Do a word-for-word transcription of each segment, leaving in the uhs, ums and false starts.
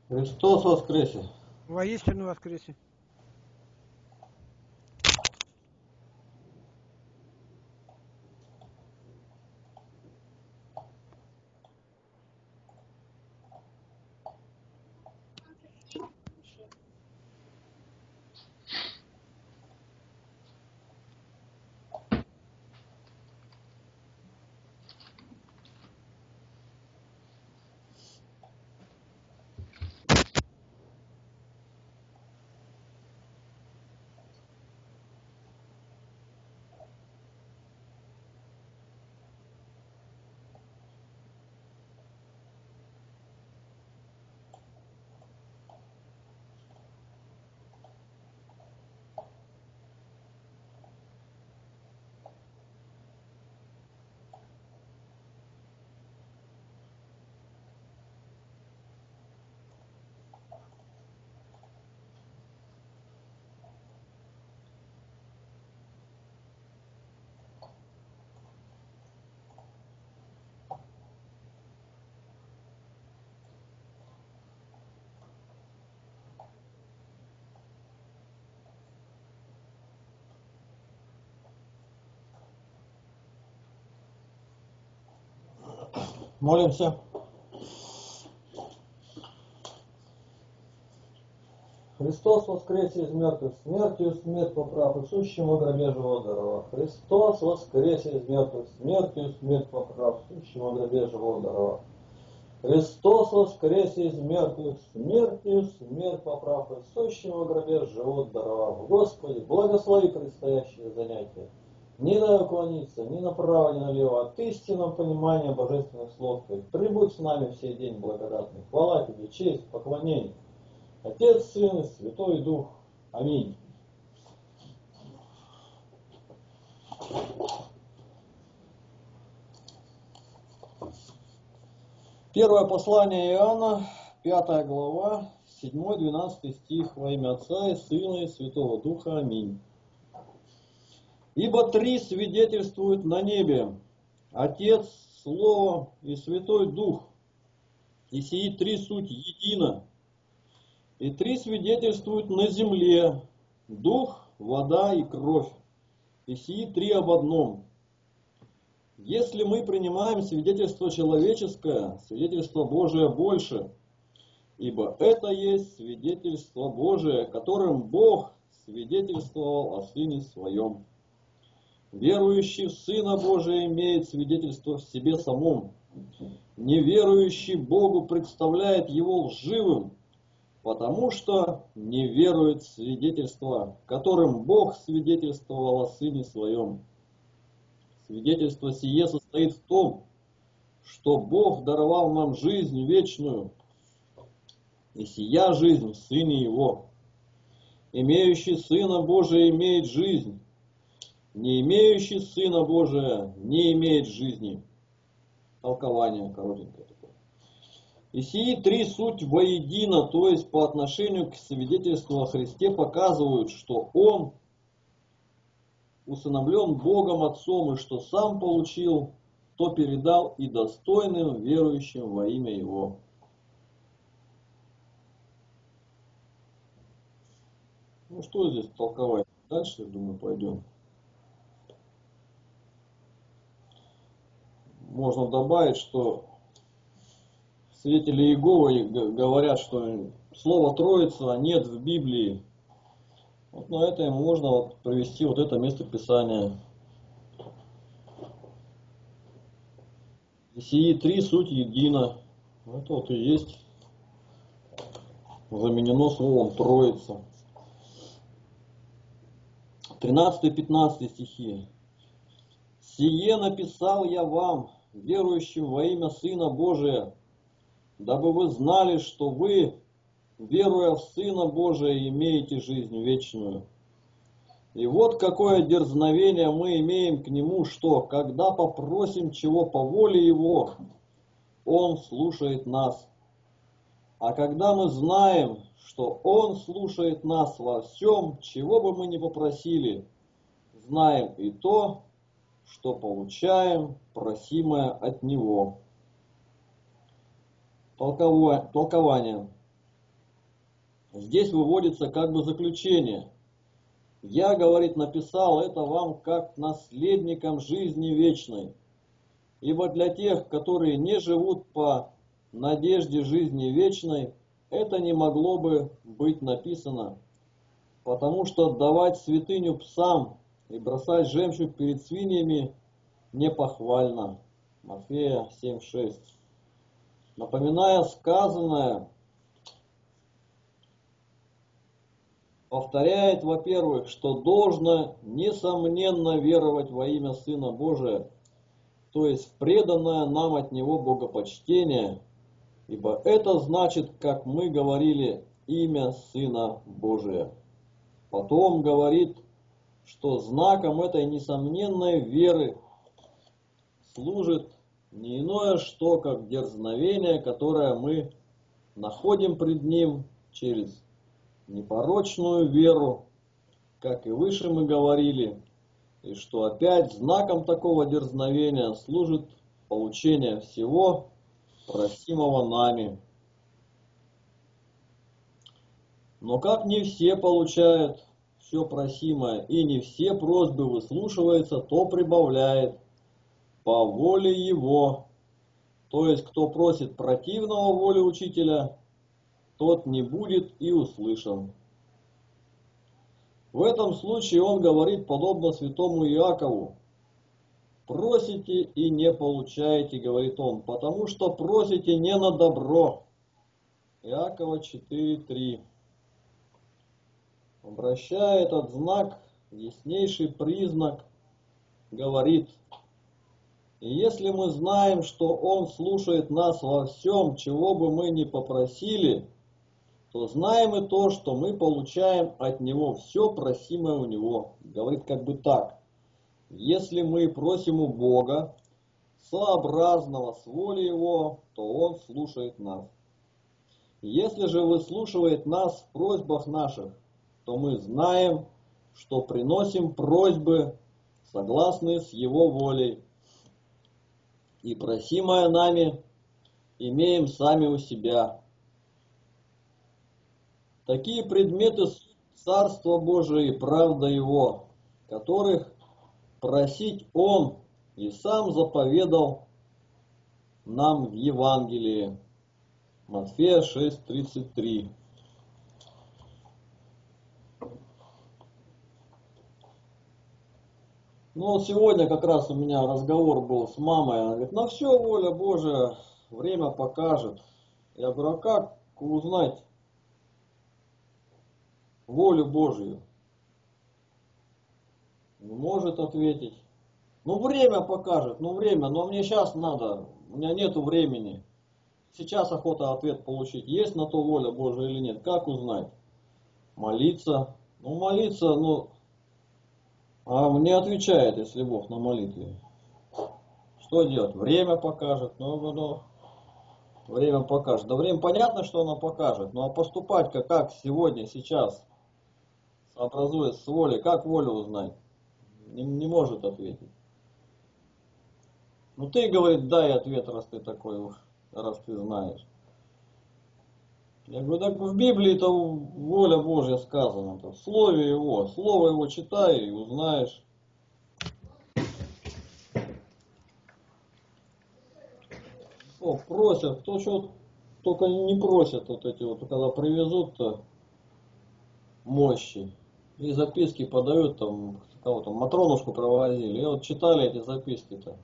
Христос воскресе! Воистину воскресе! Молимся. Христос воскресе из мертвых, смертью смерть поправ, и сущим во гробе живот даровав. Христос воскресе из мертвых, смертью смерть поправ, сущим во гробе живот даровав. Христос воскресе из мертвых, смертью смерть поправ, и сущим во гробе живот даровав. Господи, благослови предстоящие занятия. Не дай уклониться ни направо, ни налево от истинного понимания божественных слов Твоих. Прибудь с нами все день благодатный. Хвала Тебе, честь, поклонение. Отец, Сын и Святой Дух. Аминь. Первое послание Иоанна, пятая глава, седьмой-двенадцатый стих. Во имя Отца и Сына и Святого Духа. Аминь. Ибо три свидетельствуют на небе: Отец, Слово и Святой Дух, и сии три суть едино. И три свидетельствуют на земле: Дух, вода и кровь, и сии три об одном. Если мы принимаем свидетельство человеческое, свидетельство Божие больше, ибо это есть свидетельство Божие, которым Бог свидетельствовал о Сыне Своем. Верующий в Сына Божия имеет свидетельство в себе самом. Неверующий Богу представляет Его лживым, потому что не верует в свидетельство, которым Бог свидетельствовал о Сыне Своем. Свидетельство сие состоит в том, что Бог даровал нам жизнь вечную, и сия жизнь в Сыне Его. Имеющий Сына Божия имеет жизнь, не имеющий Сына Божия не имеет жизни. Толкование коротенькое такое. И сии три суть воедино, то есть по отношению к свидетельству о Христе, показывают, что Он усыновлен Богом Отцом, и что Сам получил, то передал и достойным верующим во имя Его. Ну что здесь толковать? Дальше, я думаю, пойдем. Можно добавить, что свидетели Иеговы говорят, что слово Троица нет в Библии. Вот на это можно вот привести вот это место Писания. И сии три суть едино. Это вот и есть заменено словом Троица. тринадцатый-пятнадцатый стихи. «Сие написал я вам, верующим во имя Сына Божия, дабы вы знали, что вы, веруя в Сына Божия, имеете жизнь вечную. И вот какое дерзновение мы имеем к Нему, что, когда попросим чего по воле Его, Он слушает нас. А когда мы знаем, что Он слушает нас во всем, чего бы мы ни попросили, знаем и то, что получаем просимое от Него». Толкование. здесь выводится как бы заключение. Я, говорит, написал это вам как наследникам жизни вечной. Ибо для тех, которые не живут по надежде жизни вечной, это не могло бы быть написано. Потому что отдавать святыню псам и бросать жемчуг перед свиньями непохвально. Матфея семь шесть. Напоминая сказанное, повторяет, во-первых, что должно несомненно веровать во имя Сына Божия, то есть в преданное нам от Него богопочтение, ибо это значит, как мы говорили, имя Сына Божия. Потом говорит, что знаком этой несомненной веры служит не иное что, как дерзновение, которое мы находим пред Ним через непорочную веру, как и выше мы говорили, и что опять знаком такого дерзновения служит получение всего просимого нами. Но как не все получают все просимое, и не все просьбы выслушиваются, то прибавляет по воле его. То есть, кто просит противного воле учителя, тот не будет и услышан. В этом случае он говорит подобно святому Иакову. Просите и не получаете, говорит он, потому что просите не на добро. Иакова четыре три. Обращая этот знак, яснейший признак, говорит: и если мы знаем, что Он слушает нас во всем, чего бы мы ни попросили, то знаем и то, что мы получаем от Него все просимое у Него. Говорит как бы так: если мы просим у Бога сообразного с волей Его, то Он слушает нас. Если же выслушивает нас в просьбах наших, то мы знаем, что приносим просьбы, согласные с Его волей, и просимое нами имеем сами у себя. Такие предметы Царства Божия и правда Его, которых просить Он и сам заповедал нам в Евангелии. Матфея шесть тридцать три. Ну вот сегодня как раз у меня разговор был с мамой. Она говорит: на все воля Божия, время покажет. Я говорю: а как узнать волю Божию? Не может ответить. Ну время покажет, ну время, но мне сейчас надо, у меня нету времени. Сейчас охота ответ получить, есть на то воля Божия или нет. Как узнать? Молиться. Ну молиться, ну... А мне отвечает, если Бог на молитве. Что делать? Время покажет. Ну, ну, ну. Время покажет. Да время понятно, что оно покажет. Ну а поступать как, как сегодня, сейчас, сообразуясь с волей, как волю узнать? Не, не может ответить. Ну ты, говорит, дай ответ, раз ты такой, раз ты знаешь. Я говорю: так в Библии-то воля Божья сказана, в Слове Его. Слово Его читай и узнаешь. О, просят, кто что только не просят, вот эти вот, когда привезут-то мощи. И записки подают, там, кого-то, Матронушку провозили. И вот читали эти записки-то.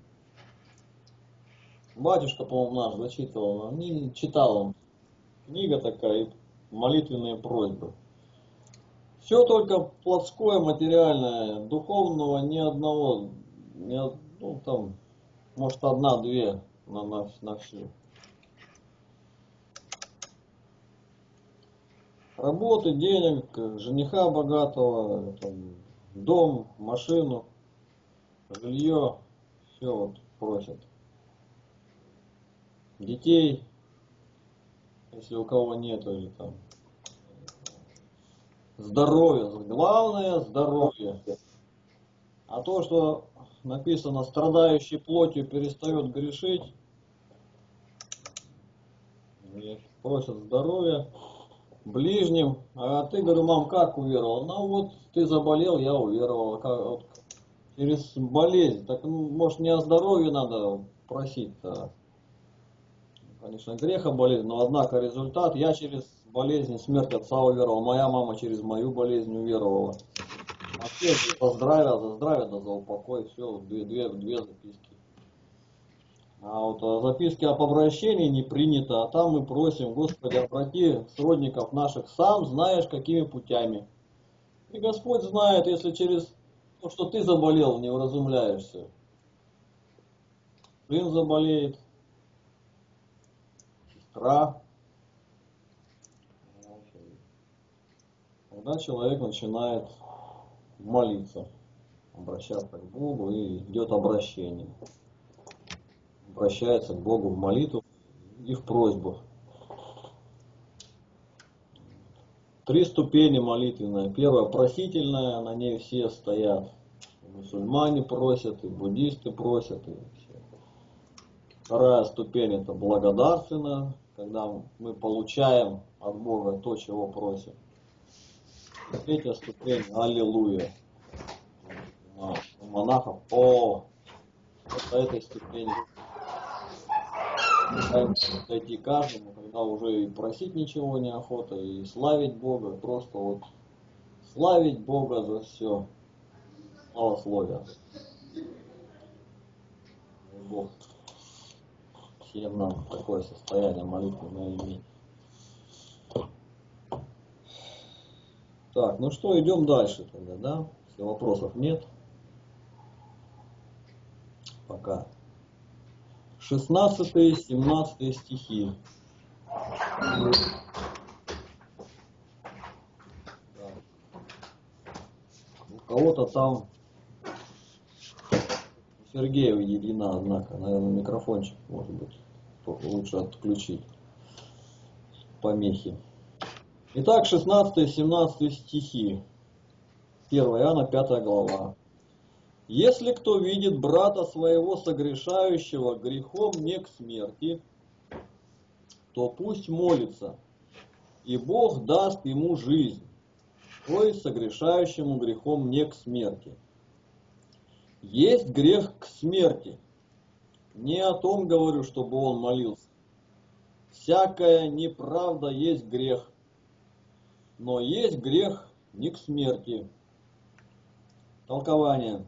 Батюшка, по-моему, наш зачитывал, не читал он. Книга такая, молитвенные просьбы. Все только плотское, материальное, духовного ни одного, ни, ну там, может одна-две на, на, на все. Работы, денег, жениха богатого, там, дом, машину, жилье, все вот просят. Детей, если у кого нету, или там здоровье, главное здоровье. А то, что написано, страдающий плотью перестает грешить, просят здоровья. ближним. А ты, говорю, мам, как уверовал? Ну вот ты заболел, я уверовал. Как, вот, через болезнь. Так, ну, может, не о здоровье надо просить-то. Конечно, греха болезнь, но однако результат. Я через болезнь, смерть отца уверовал. Моя мама через мою болезнь уверовала. А все за здравие, за здравие, да за упокой. Все, две, две, две записки. А вот а записки об обращении не принято, а там мы просим: Господи, обрати сродников наших, сам знаешь, какими путями. И Господь знает, если через то, что ты заболел, не уразумляешься. Сын заболеет, сестра. Когда человек начинает молиться, обращаться к Богу, и идет обращение. Обращается к Богу в молитву и в просьбу. Три ступени молитвенная. Первая просительная, на ней все стоят. И мусульмане просят, и буддисты просят. И все. Вторая ступень — это благодарственная, когда мы получаем от Бога то, чего просим. И третья ступень — аллилуйя. У монахов о, вот по этой ступени дойти каждому, когда уже и просить ничего неохота, и славить Бога, просто вот славить Бога за все. Славословие. Бог всем нам такое состояние молитвенное иметь. Так, ну что, идем дальше тогда, да? Если вопросов нет. Пока. шестнадцатый семнадцатый стихи. У кого-то там, у Сергея едина, однако, наверное, микрофончик, может быть, лучше отключить помехи. Итак, шестнадцатый семнадцатый стихи. первое Иоанна, пятая глава. Если кто видит брата своего согрешающего грехом не к смерти, то пусть молится, и Бог даст ему жизнь, то есть согрешающему грехом не к смерти. Есть грех к смерти. Не о том говорю, чтобы он молился. Всякая неправда есть грех, но есть грех не к смерти. Толкование.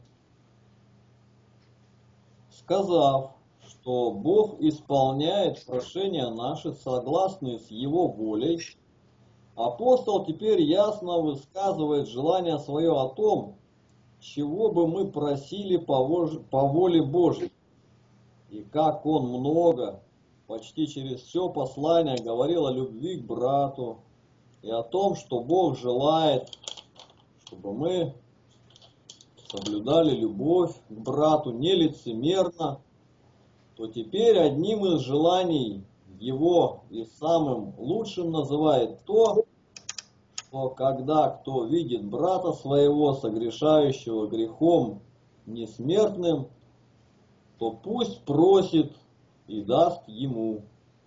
Сказав, что Бог исполняет прошения наши, согласные с Его волей, апостол теперь ясно высказывает желание свое о том, чего бы мы просили по воле Божьей. И как он много, почти через все послание, говорил о любви к брату и о том, что Бог желает, чтобы мы соблюдали любовь к брату нелицемерно, то теперь одним из желаний его и самым лучшим называет то, что когда кто видит брата своего, согрешающего грехом несмертным, то пусть просит и даст ему.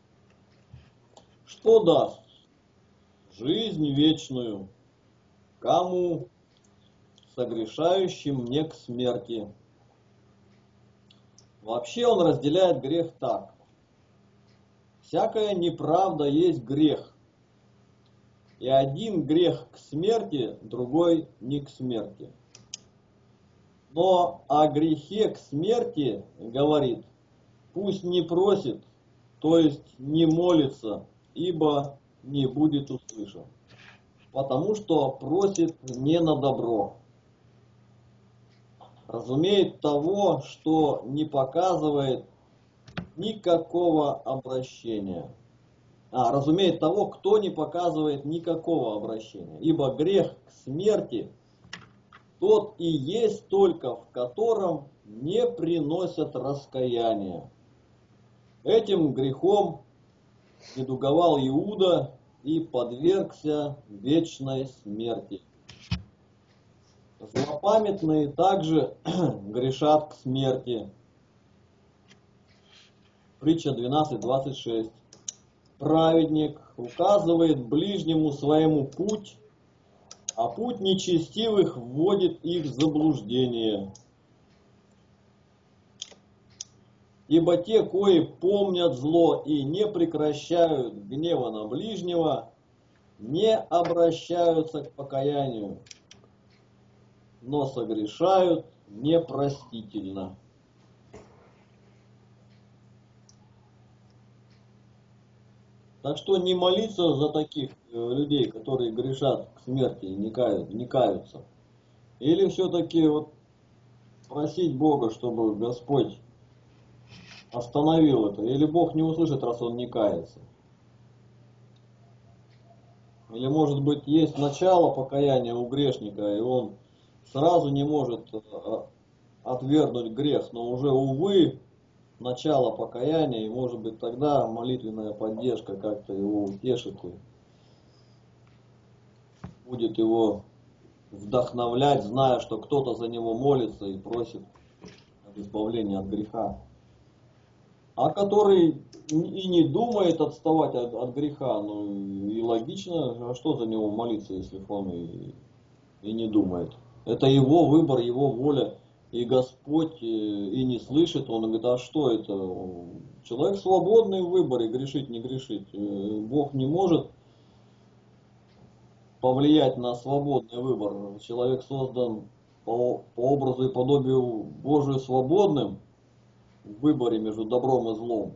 Что даст? Жизнь вечную. Кому? Согрешающим не к смерти. Вообще он разделяет грех так. Всякая неправда есть грех. И один грех к смерти, другой не к смерти. Но о грехе к смерти говорит: пусть не просит, то есть не молится, ибо не будет услышан. Потому что просит не на добро. Разумеет того, что не показывает никакого обращения. А, разумеет того, кто не показывает никакого обращения. Ибо грех к смерти тот и есть только, в котором не приносят раскаяния. Этим грехом недуговал Иуда и подвергся вечной смерти. Злопамятные также грешат к смерти. Притча двенадцать двадцать шесть. праведник указывает ближнему своему путь, а путь нечестивых вводит их в заблуждение. Ибо те, кои помнят зло и не прекращают гнева на ближнего, не обращаются к покаянию, но согрешают непростительно. Так что не молиться за таких людей, которые грешат к смерти и не, кают, не каются. Или все-таки вот просить Бога, чтобы Господь остановил это. Или Бог не услышит, раз он не кается. Или может быть есть начало покаяния у грешника, и он сразу не может отвергнуть грех, но уже, увы, начало покаяния, и может быть тогда молитвенная поддержка как-то его утешит и будет его вдохновлять, зная, что кто-то за него молится и просит об избавлении от греха. А который и не думает отставать от, от греха, ну и логично, а что за него молиться, если он и, и не думает. Это его выбор, его воля. И Господь и не слышит, он говорит, а что это? Человек свободный в выборе, грешить, не грешить. Бог не может повлиять на свободный выбор. Человек создан по, по образу и подобию Божию свободным в выборе между добром и злом.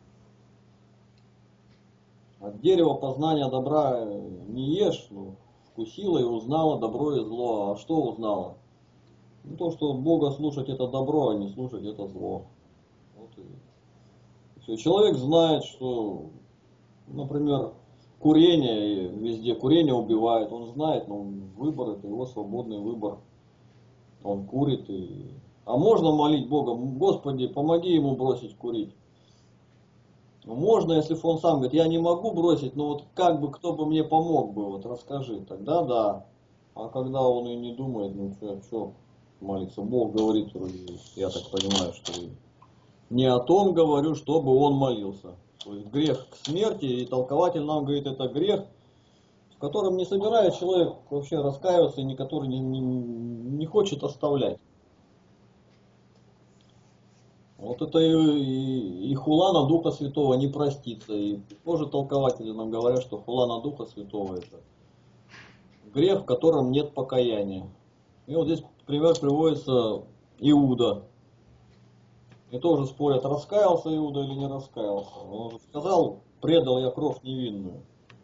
От дерева познания добра не ешь, ну, вкусила и узнала добро и зло. А что узнала? Ну, то, что Бога слушать это добро, а не слушать это зло. Вот и все. Человек знает, что, например, курение, везде курение убивает, он знает, но выбор это его свободный выбор. Он курит и... А можно молить Бога, Господи, помоги ему бросить курить. Можно, если он сам говорит, я не могу бросить, но вот как бы, кто бы мне помог бы, вот расскажи, тогда да. А когда он и не думает, ну что, что молиться, Бог говорит, я так понимаю, что не о том говорю, чтобы он молился. То есть грех к смерти, и толкователь нам говорит, это грех, в котором не собирает человек вообще раскаиваться, и который не, не, не хочет оставлять. Вот это и, и, и хула на Духа Святого не простится. И тоже толкователи нам говорят, что хула на Духа Святого это грех, в котором нет покаяния. И вот здесь пример приводится Иуда. И тоже спорят, раскаялся Иуда или не раскаялся. Он сказал, предал я кровь невинную.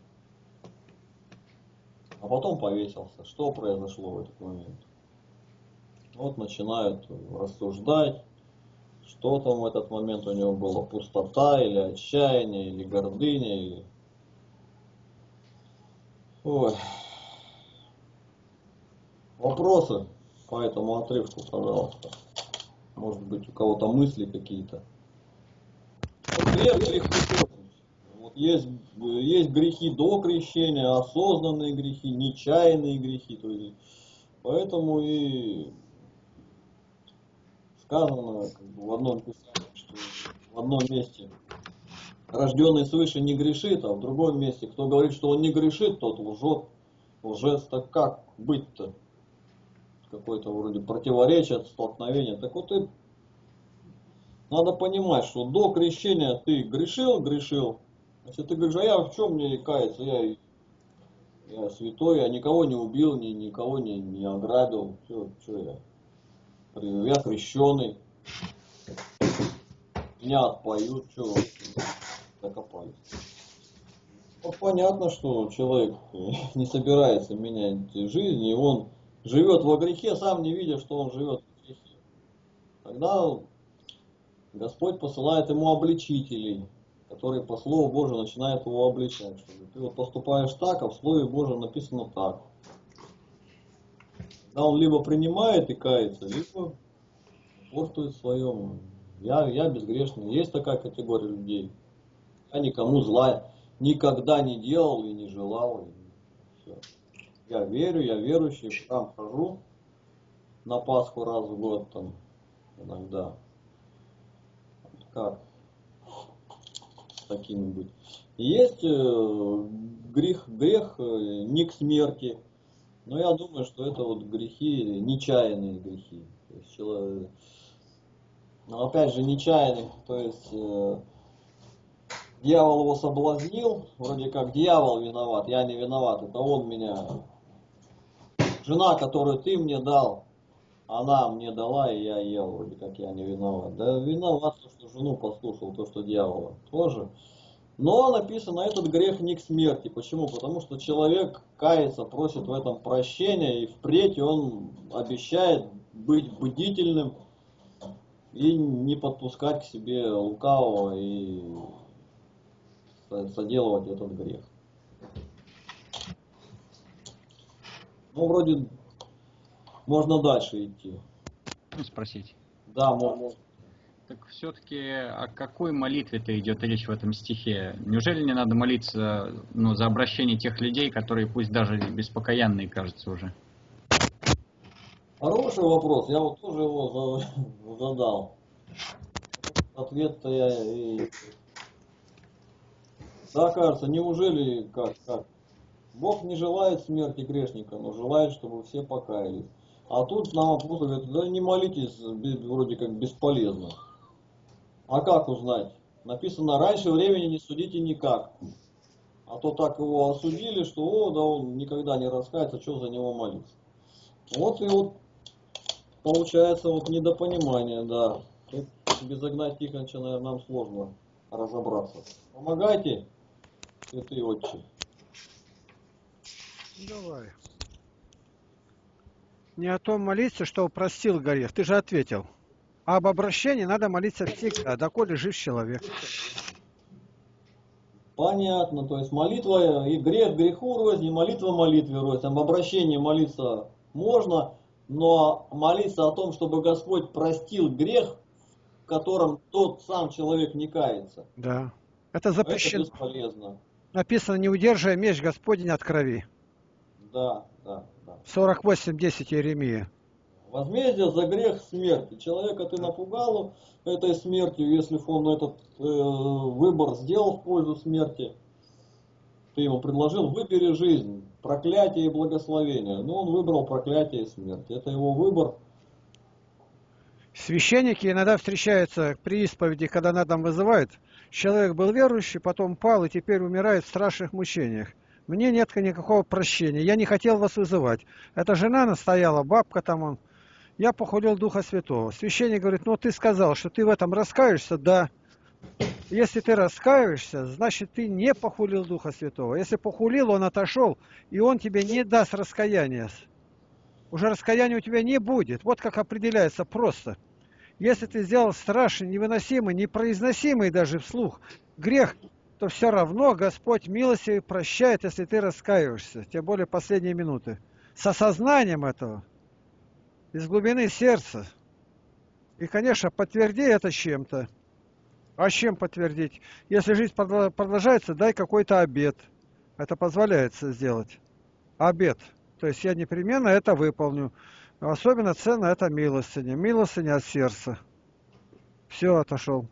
А потом повесился. Что произошло в этот момент? Вот начинают рассуждать. Что там в этот момент у него было? Пустота или отчаяние, или гордыня, или... Ой. Вопросы по этому отрывку, пожалуйста. Может быть, у кого-то мысли какие-то. Грех грехопадение. Вот есть, есть грехи до крещения, осознанные грехи, нечаянные грехи. То есть, поэтому и сказано как бы, в одном писании, что в одном месте рожденный свыше не грешит, а в другом месте, кто говорит, что он не грешит, тот лжет. Лжец, так как быть-то? Какое-то вроде противоречие, столкновение. Так вот и надо понимать, что до крещения ты грешил, грешил. Если ты говоришь, а я в чем мне каяться, я, я святой, я никого не убил, ни, никого не, не ограбил, что, что я? Я крещеный, меня отпоют, что докопались. Вот понятно, что человек не собирается менять жизнь, и он живет во грехе, сам не видя, что он живет в грехе. Тогда Господь посылает ему обличителей, которые по Слову Божию начинают его обличать. Что ты вот поступаешь так, а в Слове Божьем написано так. Тогда он либо принимает и кается, либо упорствует в своем. Я, я безгрешный. Есть такая категория людей. Я никому зла никогда не делал и не желал. И все. Я верю, я верующий, в храм хожу на Пасху раз в год там иногда. Как? такими быть. Есть э, грех, грех э, не к смерти, но я думаю, что это вот грехи, нечаянные грехи. То есть, человек, но опять же нечаянных, то есть э, дьявол его соблазнил, вроде как дьявол виноват, я не виноват, это он меня, жена, которую ты мне дал, она мне дала, и я ел, вроде как я не виноват. Да виноват, то, что жену послушал, то, что дьявола тоже. Но написано, этот грех не к смерти. Почему? Потому что человек кается, просит в этом прощения, и впредь он обещает быть бдительным и не подпускать к себе лукавого и соделывать этот грех. Ну, вроде можно дальше идти. Спросить. Да, можно. Так все-таки о какой молитве-то идет речь в этом стихе? Неужели не надо молиться, ну, за обращение тех людей, которые пусть даже беспокаянные, кажется, уже? Хороший вопрос, я вот тоже его задал. Ответ-то я и... Да, кажется, неужели как, как? Бог не желает смерти грешника, но желает, чтобы все покаялись. А тут нам апостол говорит, да не молитесь, вроде как бесполезно. А как узнать? Написано, раньше времени не судите никак. А то так его осудили, что о, да он никогда не раскается, что за него молиться. Вот и вот получается вот недопонимание, да. Тут без Игнатия Тихоновича, наверное, нам сложно разобраться. Помогайте, святые отче. Давай. Не о том молиться, что простил грех. Ты же ответил. А об обращении надо молиться всегда, доколе жив человек. Понятно, то есть молитва и грех греху рознь, и молитва молитве рознь. Об обращении молиться можно, но молиться о том, чтобы Господь простил грех, в котором тот сам человек не кается. Да. Это запрещено. Это бесполезно. Написано, не удерживая меч Господень от крови. Да, да, да. сорок восемь десять Иеремия. Возмездие за грех смерти. Человека ты напугал этой смертью, если он этот э, выбор сделал в пользу смерти. Ты ему предложил, выбери жизнь, проклятие и благословение. Но он выбрал проклятие и смерть. Это его выбор. Священники иногда встречаются при исповеди, когда на дом вызывают. Человек был верующий, потом пал и теперь умирает в страшных мучениях. Мне нет никакого прощения, я не хотел вас вызывать. Эта жена настояла, бабка там он. Я похулил Духа Святого. Священник говорит, ну ты сказал, что ты в этом раскаешься? Да. Если ты раскаиваешься, значит ты не похулил Духа Святого. Если похулил, он отошел, и он тебе не даст раскаяния. Уже раскаяния у тебя не будет. Вот как определяется просто. Если ты сделал страшный, невыносимый, непроизносимый даже вслух грех, то все равно Господь милостивый прощает, если ты раскаиваешься. Тем более последние минуты. С осознанием этого. Из глубины сердца. И, конечно, подтверди это чем-то. А чем подтвердить? Если жизнь продолжается, дай какой-то обет. Это позволяется сделать. Обет. То есть я непременно это выполню. Особенно ценно это милостыня. Милостыня от сердца. Все, отошел.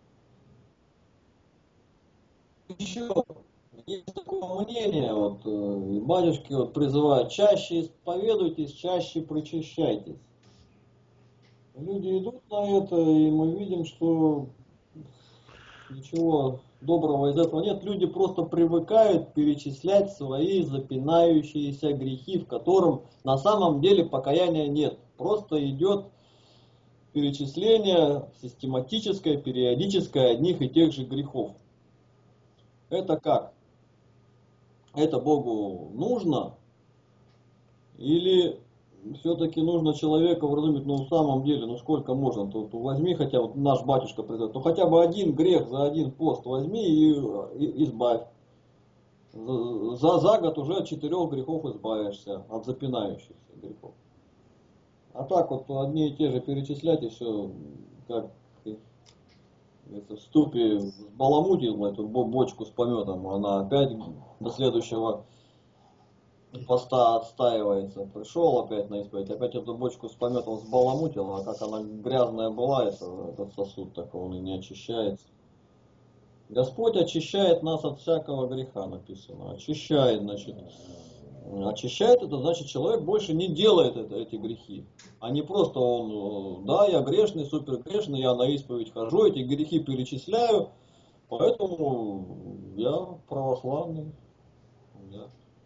Еще есть такое мнение, вот, э, батюшки вот призывают, чаще исповедуйтесь, чаще причащайтесь. Люди идут на это, и мы видим, что ничего доброго из этого нет. Люди просто привыкают перечислять свои запинающиеся грехи, в котором на самом деле покаяния нет. Просто идет перечисление систематическое, периодическое одних и тех же грехов. Это как? Это Богу нужно? Или все-таки нужно человека вразумить, ну в самом деле, ну сколько можно, то, то возьми, хотя вот наш батюшка призывает, то хотя бы один грех за один пост возьми и, и избавь. За, за год уже от четырех грехов избавишься, от запинающихся грехов. А так вот одни и те же перечислять, и все, как если в ступе баламутил эту бочку с пометом, она опять до следующего поста отстаивается. Пришел опять на исповедь, опять эту бочку с пометом сбаламутил, а как она грязная была, это, этот сосуд, так он и не очищается. Господь очищает нас от всякого греха, написано. Очищает, значит. Очищает, это значит, человек больше не делает это, эти грехи. А не просто он, да, я грешный, супер грешный, я на исповедь хожу, эти грехи перечисляю, поэтому я православный. Да.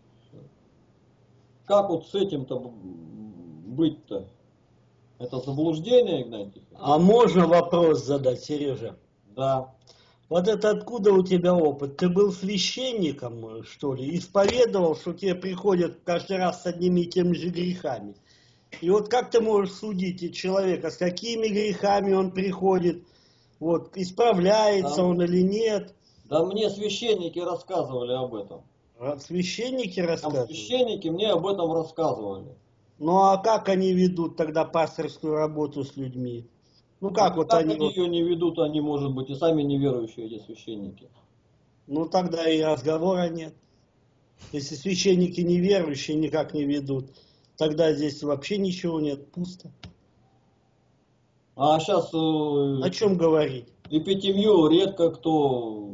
Как вот с этим-то быть-то? Это заблуждение, Игнатий? А можно вопрос задать, Сережа? Да. Вот это откуда у тебя опыт? Ты был священником, что ли? Исповедовал, что тебе приходят каждый раз с одними и теми же грехами. И вот как ты можешь судить человека, с какими грехами он приходит, вот, исправляется Да. он или нет? Да мне священники рассказывали об этом. А священники Там рассказывают? священники мне об этом рассказывали. Ну а как они ведут тогда пасторскую работу с людьми? Ну как А вот как они... они ее не ведут, они, может быть, и сами неверующие, эти священники. Ну тогда и разговора нет. Если священники неверующие никак не ведут, тогда здесь вообще ничего нет, пусто. А сейчас О чем говорить? эпитемью редко кто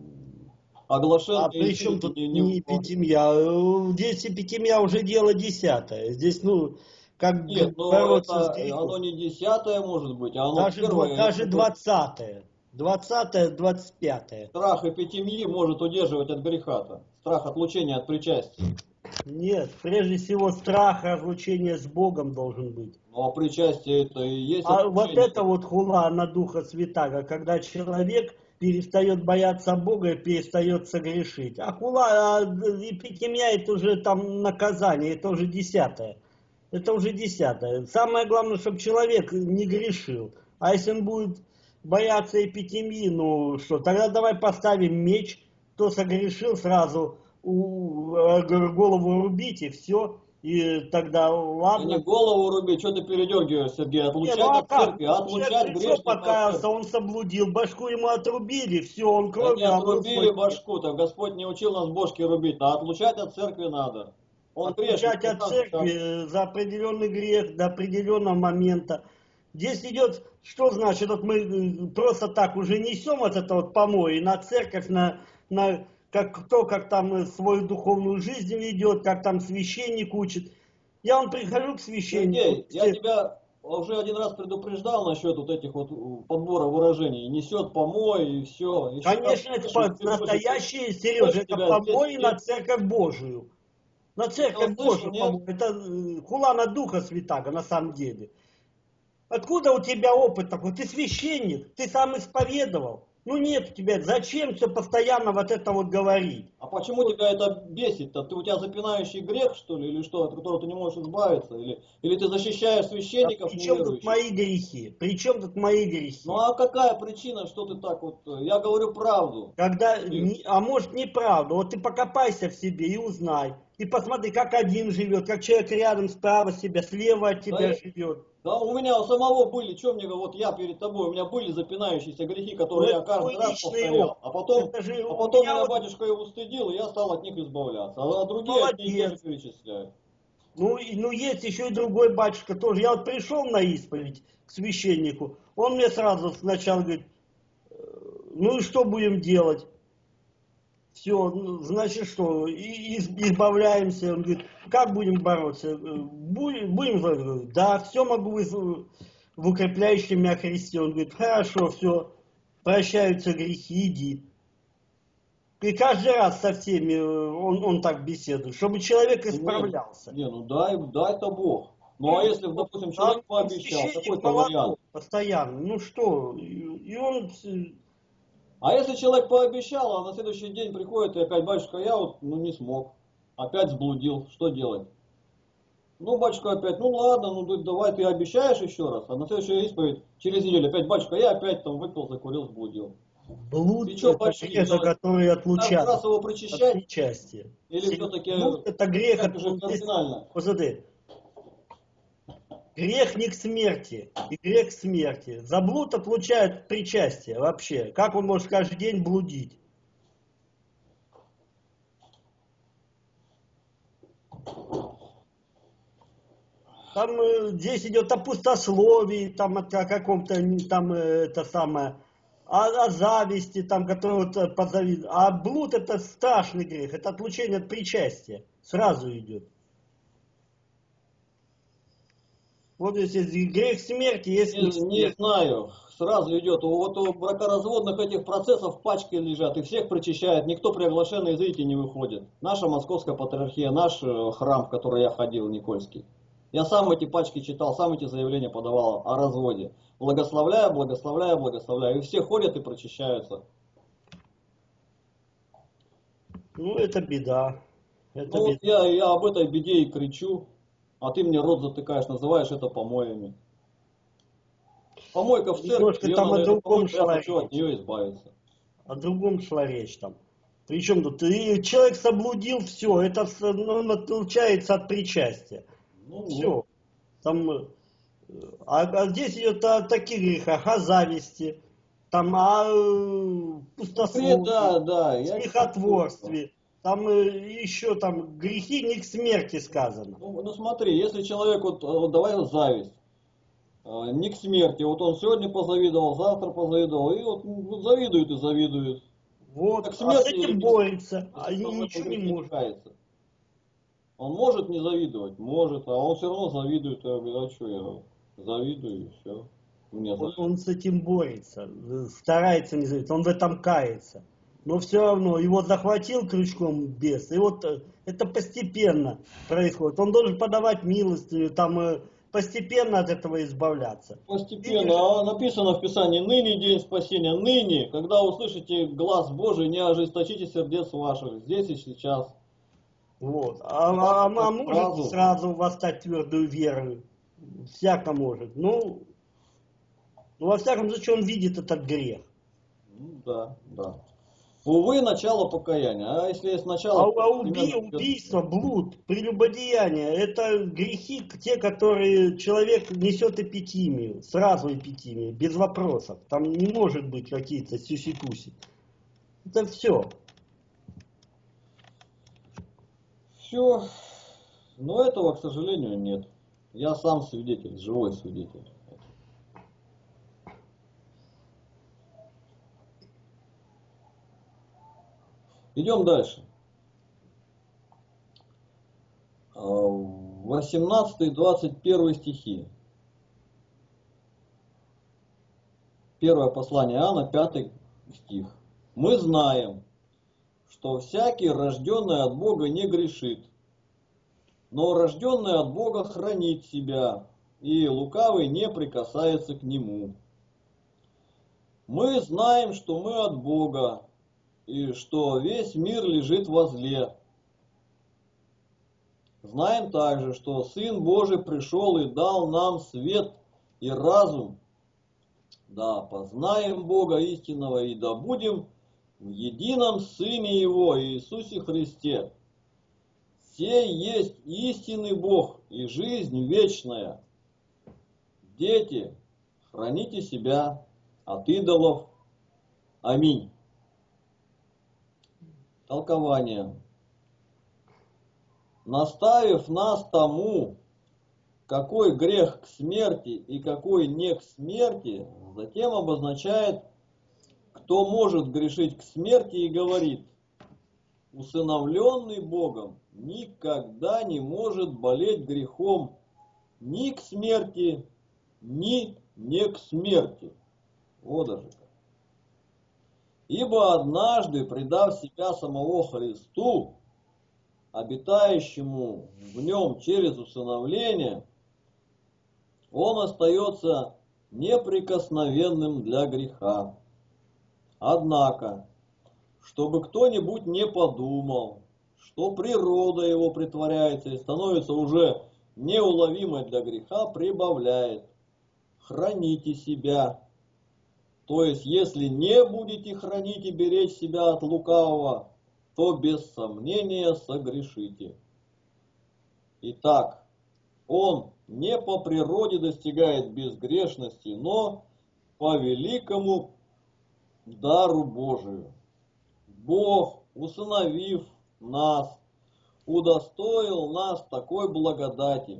оглашен. А при чем тут не эпитемия? Здесь эпитемия уже дело десятое. Здесь, ну, как Нет, но бороться это, с грехом. оно не десятое может быть, а оно Даже, первое. даже это двадцатое. Двадцатое, двадцать пятое. Страх эпитемии может удерживать от греха-то. Страх отлучения от причастия. Нет, прежде всего страх разлучения с Богом должен быть. Ну а причастие это и есть А вот отлучение. это вот хула на Духа Святаго, когда человек перестает бояться Бога и перестает согрешить. А хула, а эпитемия, это уже там наказание, это уже десятое. Это уже десятое. Самое главное, чтобы человек не грешил. А если он будет бояться эпитемии, ну что, тогда давай поставим меч, кто согрешил, сразу у, голову рубить и все. И тогда ладно. Да не голову рубить, что ты передергиваешь, Сергей, отлучать Не, ну а от как? церкви, а отлучать Человек пришел, грешника от покаялся, церкви. он соблудил, башку ему отрубили, все, он Да кровью не омыл отрубили свой- башку-то, Господь не учил нас бошки рубить, а отлучать от церкви надо. Он грешник. Отлучать от церкви за определенный грех до определенного момента. Здесь идет, что значит, вот мы э, просто так уже несем вот это вот помой на церковь, на, на как, кто как там э, свою духовную жизнь ведет, как там священник учит. Я вон прихожу к священнику. Сергей, я тебя уже один раз предупреждал насчет вот этих вот подбора выражений. Несет помой и все. И Конечно, сейчас это слышишь, по- настоящие, Сережа, слышишь это тебя помой здесь на нет. церковь Божию. На церковь Этого слышал, Божию нет? помой. Это э, хула на Духа Святаго на самом деле. Откуда у тебя опыт такой? Ты священник, ты сам исповедовал. Ну нет у тебя, зачем все постоянно вот это вот говорить? А почему тебя это бесит-то? Ты у тебя запинающий грех, что ли, или что, от которого ты не можешь избавиться? Или, или ты защищаешь А священников при чем тут неверующих? мои грехи? При чем тут мои грехи? Ну а какая причина, что ты так вот... Я говорю правду. Когда, Нет. не- а может неправда, вот ты покопайся в себе и узнай. И посмотри, как один живет, как человек рядом справа себя, слева от тебя Да, живет. Да, у меня у самого были, что мне, вот я перед тобой, у меня были запинающиеся грехи, которые Ну, я это каждый твой раз личный повторял. опыт. А потом, Это же а у потом меня меня вот- батюшка его устыдил, и я стал от них избавляться. А другие от них Молодец. тоже перечисляют. Ну, и- ну, есть еще и другой батюшка тоже. Я вот пришел на исповедь к священнику, он мне сразу сначала говорит, «Э, ну и что будем делать? Все, ну, значит что, и- из- избавляемся. Он говорит, как будем бороться? Э, Будем, будем? Я говорю, да, все могу в, в укрепляющем меня Христе. Он говорит, хорошо, все, прощаются грехи, иди. И каждый раз со всеми э, он, он так беседует, чтобы человек исправлялся. Не, ну дай, дай-то Бог. Ну а если, допустим, человек А пообещал, священник какой-то молодой, вариант. постоянно, ну что, и, и он, э, А если человек пообещал, а на следующий день приходит и опять, батюшка, я вот ну, не смог. Опять сблудил, что делать? Ну, батюшка опять, ну ладно, ну ты- давай ты обещаешь еще раз, а на следующую исповедь через неделю опять, батюшка, я опять там выпил, закурил, сблудил. блуд И что это больше грех, делать? который Каждый отлучает раз его от причащать? причастия. Или все-таки Блуд это грех, как это уже вот здесь- кардинально? посмотри. Грех не к смерти, и грех к смерти. За блуд отлучает причастие вообще. Как он может каждый день блудить? Там э, здесь идет о пустословии, там о, о каком-то, там э, это самое, о, о зависти, там, который вот подзавид... А блуд это страшный грех, это отлучение от причастия. Сразу идет. Вот если грех смерти, есть Не, не не смерть. знаю, сразу идет. Вот у бракоразводных этих процессов пачки лежат, и всех прочищают, никто приглашенный из Рити не выходит. Наша московская патриархия, наш э, храм, в который я ходил, Никольский. Я сам эти пачки читал, сам эти заявления подавал о разводе. Благословляю, благословляю, благословляю. И все ходят и прочищаются. Ну, это беда. Это Ну вот беда. я, я об этой беде и кричу, а ты мне рот затыкаешь, называешь это помоями. Помойка в церкви, Немножко ее там надо, о эту другом помойку, я шла хочу от речь. нее избавиться. О другом шла речь там. Причем тут и человек соблудил, все, это с- ну, отлучается от причастия. Ну, Все. вот. Там, э, а, а здесь идет о таких грехах, о зависти, там о э, При- пустословии, Да, да, я смехотворстве, там э, еще там грехи не к смерти сказано. Ну, ну смотри, если человек, вот, э, вот давай вот зависть, э, не к смерти, вот он сегодня позавидовал, завтра позавидовал, и вот, ну, вот завидует и завидует. Вот, Так к а с смерти или этим не к смерти, борется, а если он в этом ничего не грехе не может. кается. Он может не завидовать, может, а он все равно завидует. Я говорю, а что я завидую и все. Мне Он, за он с этим борется, э, старается не завидовать, он в этом кается. Но все равно его захватил крючком бес, и вот э, это постепенно происходит. Он должен подавать милостыню, там э, постепенно от этого избавляться. Постепенно, Видишь, а написано в Писании, ныне день спасения, ныне, когда услышите глаз Божий, не ожесточите сердец ваших, здесь и сейчас. вот. А, а- а может Сразу. сразу восстать твердую верою. Всяко может. Ну, ну, во всяком случае, он видит этот грех. Ну, да, да. Увы, начало покаяния. А если есть начало, А, а то уби, непременно идет- убийство, блуд, прелюбодеяние, это грехи, те, которые человек несет эпитимию, сразу эпитимию, без вопросов. Там не может быть какие-то сюси-пуси. Это все. Все. Но этого, к сожалению, нет. Я сам свидетель, живой свидетель. Идем дальше. восемнадцатый двадцать первый стихи. Первое послание Иоанна, пятый стих. Мы знаем, что всякий, рожденный от Бога, не грешит, но рожденный от Бога хранит себя, и лукавый не прикасается к нему. Мы знаем, что мы от Бога, и что весь мир лежит во зле. Знаем также, что Сын Божий пришел и дал нам свет и разум. Да, познаем Бога истинного и да будем в едином Сыне Его, Иисусе Христе. Сей есть истинный Бог и жизнь вечная. Дети, храните себя от идолов. Аминь. Толкование. Наставив нас тому, какой грех к смерти и какой не к смерти, затем обозначает, кто может грешить к смерти, и говорит: усыновленный Богом никогда не может болеть грехом ни к смерти, ни не к смерти. Вот даже как. Ибо однажды, предав себя самого Христу, обитающему в нем через усыновление, он остается неприкосновенным для греха. Однако, чтобы кто-нибудь не подумал, что природа его притворяется и становится уже неуловимой для греха, прибавляет: храните себя. То есть, если не будете хранить и беречь себя от лукавого, то без сомнения согрешите. Итак, он не по природе достигает безгрешности, но по великому дару Божию. Бог, усыновив нас, удостоил нас такой благодати,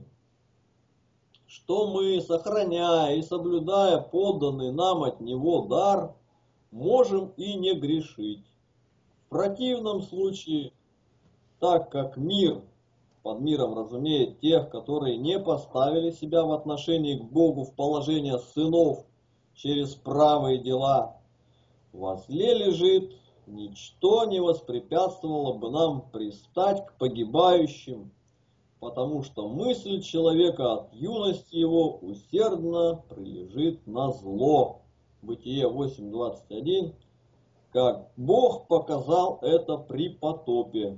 что мы, сохраняя и соблюдая подданный нам от Него дар, можем и не грешить. В противном случае, так как мир, под миром разумеет тех, которые не поставили себя в отношении к Богу в положение сынов через правые дела, возле лежит, ничто не воспрепятствовало бы нам пристать к погибающим, потому что мысль человека от юности его усердно прилежит на зло. Бытие восемь двадцать один, как Бог показал это при потопе.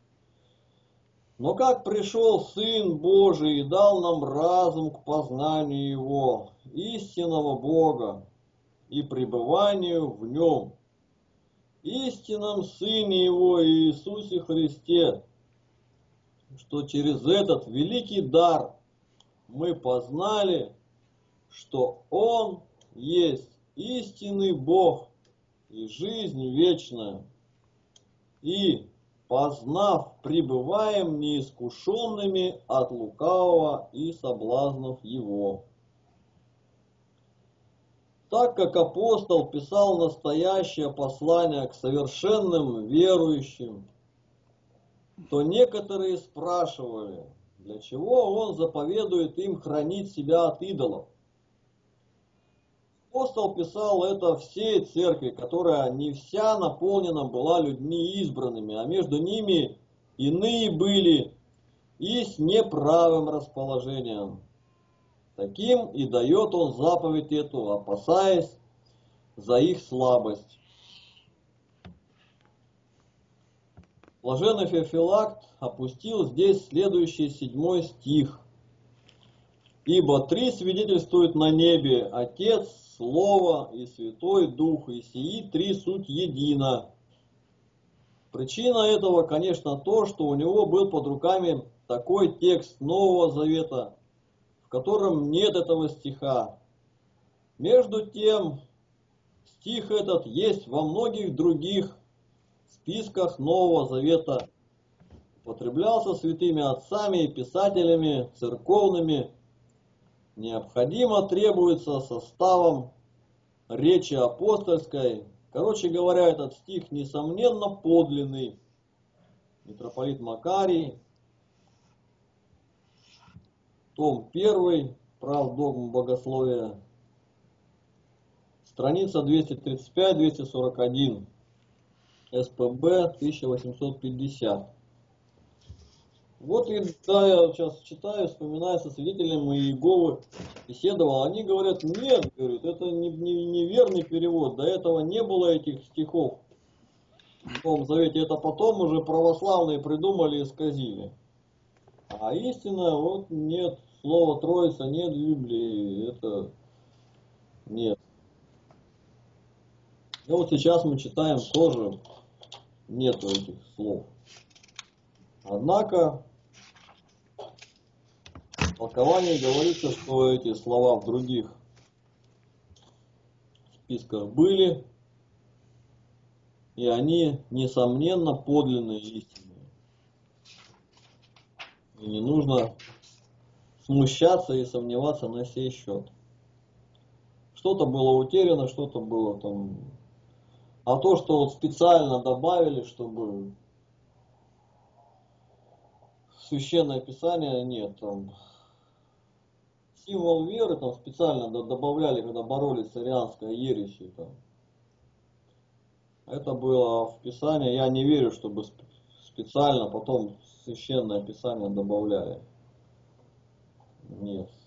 Но как пришел Сын Божий и дал нам разум к познанию Его, истинного Бога, и пребыванию в Нем, истинном Сыне Его Иисусе Христе, что через этот великий дар мы познали, что Он есть истинный Бог и жизнь вечная, и, познав, пребываем неискушенными от лукавого и соблазнов его. Так как апостол писал настоящее послание к совершенным верующим, то некоторые спрашивали, для чего он заповедует им хранить себя от идолов. Апостол писал это всей церкви, которая не вся наполнена была людьми избранными, а между ними иные были и с неправым расположением. Таким и дает он заповедь эту, опасаясь за их слабость. Блаженный Феофилакт опустил здесь следующий седьмой стих. «Ибо три свидетельствуют на небе: Отец, Слово и Святой Дух, и сии три суть едино». Причина этого, конечно, то, что у него был под руками такой текст Нового Завета, в котором нет этого стиха. Между тем, стих этот есть во многих других списках Нового Завета, употреблялся святыми отцами и писателями церковными, необходимо требуется составом речи апостольской. Короче говоря, этот стих несомненно подлинный. Митрополит Макарий, том первый, прав догм богословия, страница двести тридцать пять — двести сорок один, СПБ тысяча восемьсот пятьдесят. Вот и да, я сейчас читаю, вспоминаю, со свидетелями Иеговы беседовал. Они говорят, нет, говорят, это не, не, неверный перевод, до этого не было этих стихов в Новом Завете, это потом уже православные придумали и исказили. А истина, вот нет, слово Троица нет в Библии, это нет. И вот сейчас мы читаем, тоже нету этих слов. Однако в толковании говорится, что эти слова в других списках были, и они, несомненно, подлинные и истинные. И не нужно смущаться и сомневаться на сей счет. Что-то было утеряно, что-то было там... А то, что вот специально добавили, чтобы... Священное Писание нет, там символ веры там специально добавляли, когда боролись с арианской ересью. Там. Это было в Писании, я не верю, чтобы специально потом Священное Писание добавляли. Нет.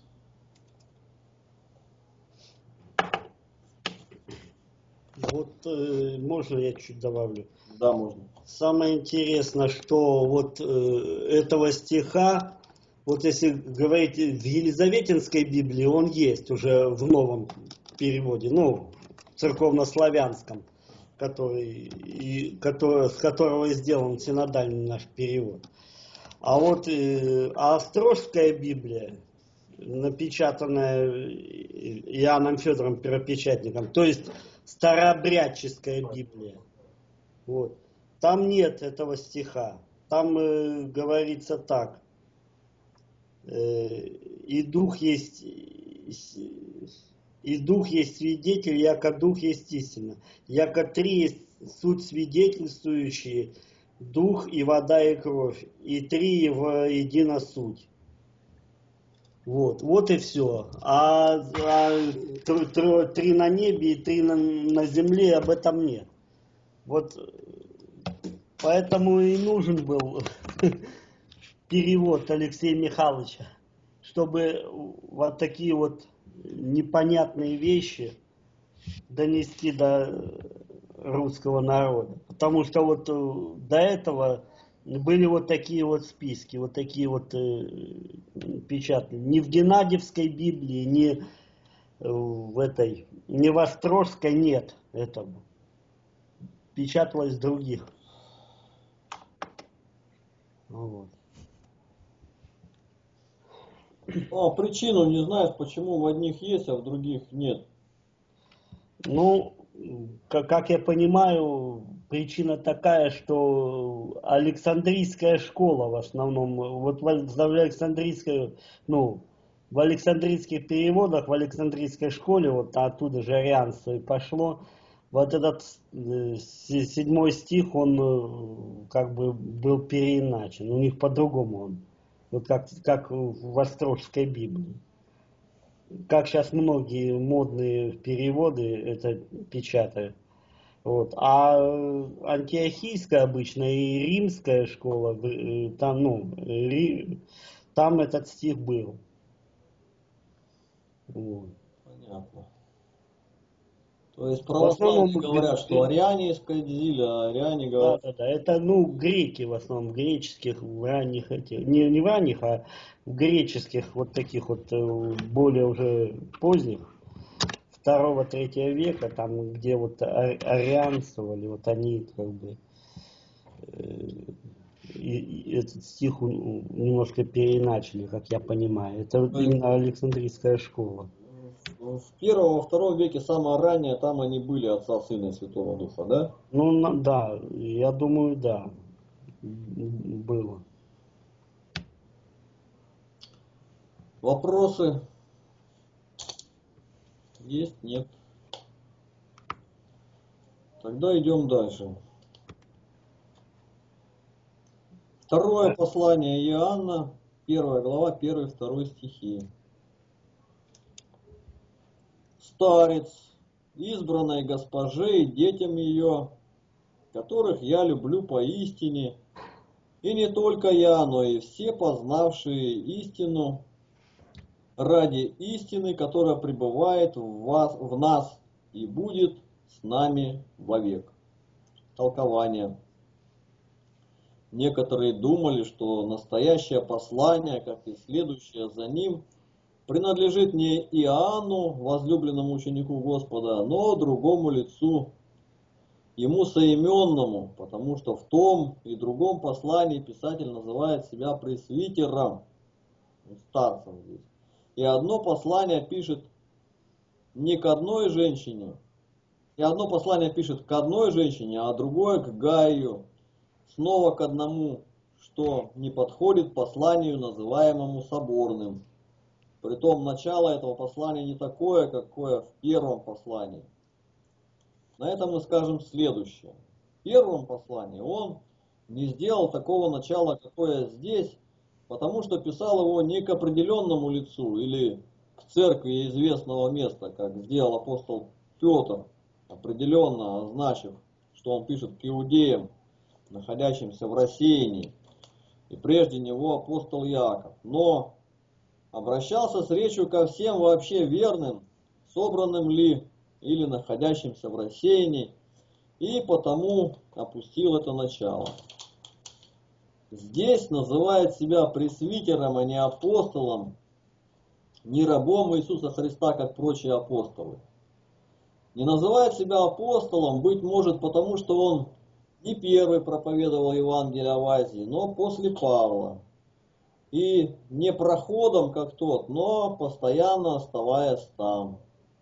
Вот э, можно я чуть добавлю? Да, можно. Самое интересное, что вот э, этого стиха, вот если говорить в Елизаветинской Библии, он есть уже в новом переводе, ну, церковнославянском, который, и, который, с которого и сделан синодальный наш перевод. А вот э, а Острожская Библия, напечатанная Иоанном Федором Первопечатником, то есть старообрядческая Библия, вот. Там нет этого стиха. Там э, говорится так. Э, и дух есть, И дух есть свидетель, яко дух есть истина. Яко три есть суть свидетельствующие, дух и вода и кровь. И три в едино суть. Вот, вот и все. А, а тр- тр- три на небе и три на, на земле, об этом нет. Вот поэтому и нужен был перевод Алексея Михайловича, чтобы вот такие вот непонятные вещи донести до русского народа. Потому что вот э, до этого были вот такие вот списки, вот такие вот э, печатные. Ни в Геннадьевской Библии, ни э, в этой, ни в Острожской нет этого. Печаталось в других. Вот. Ну, а причину не знаешь, почему в одних есть, а в других нет. Ну, как, как я понимаю, причина такая, что Александрийская школа в основном, вот в Александрийской, ну, в Александрийских переводах, в Александрийской школе, вот оттуда же арианство и пошло. Вот этот э, седьмой стих, он э, как бы был переиначен. У них по-другому он. Вот как, как в Острожской Библии. Как сейчас многие модные переводы это печатают. Вот. А антиохийская обычно и римская школа, э, там, ну, ри- там этот стих был. Вот. Понятно. То есть В основном православные говорят, что ариане исказили, а ариане да, говорят, да, да. Это, ну, греки в основном, греческих, в ранних этих, не, не в ранних, а в греческих вот таких вот э, более уже поздних, второго-третьего века, там, где вот ар- арианствовали, вот они как бы э, и, и этот стих у- у- немножко переиначили, как я понимаю. Это вот то есть именно Александрийская школа. в в первом, во втором веке самое раннее, там они были Отца, Сына и Святого Духа, да? Ну, на- да, я думаю, да, м, было. Вопросы есть? Нет. Тогда идем дальше. Второе послание Иоанна, первая глава, первый, второй стихи. Старец, избранной госпоже и детям ее, которых я люблю поистине, и не только я, но и все познавшие истину, ради истины, которая пребывает в вас, в нас и будет с нами вовек. Толкование. Некоторые думали, что настоящее послание, как и следующее за ним, принадлежит не Иоанну, возлюбленному ученику Господа, но другому лицу, ему соименному, потому что в том и другом послании писатель называет себя пресвитером, старцем здесь. И одно послание пишет не к одной женщине, и одно послание пишет к одной женщине, а другое к Гаю, снова к одному, что не подходит посланию, называемому соборным. Притом начало этого послания не такое, какое в первом послании. На этом мы скажем следующее. В первом послании он не сделал такого начала, какое здесь, потому что писал его не к определенному лицу или к церкви известного места, как сделал апостол Петр, определенно означив, что он пишет к иудеям, находящимся в рассеянии, и прежде него апостол Иаков. Но обращался с речью ко всем вообще верным, собранным ли или находящимся в рассеянии, и потому опустил это начало. Здесь называет себя пресвитером, а не апостолом, не рабом Иисуса Христа, как прочие апостолы. Не называет себя апостолом, быть может, потому что он не первый проповедовал Евангелие в Азии, но после Павла. И не проходом, как тот, но постоянно оставаясь там.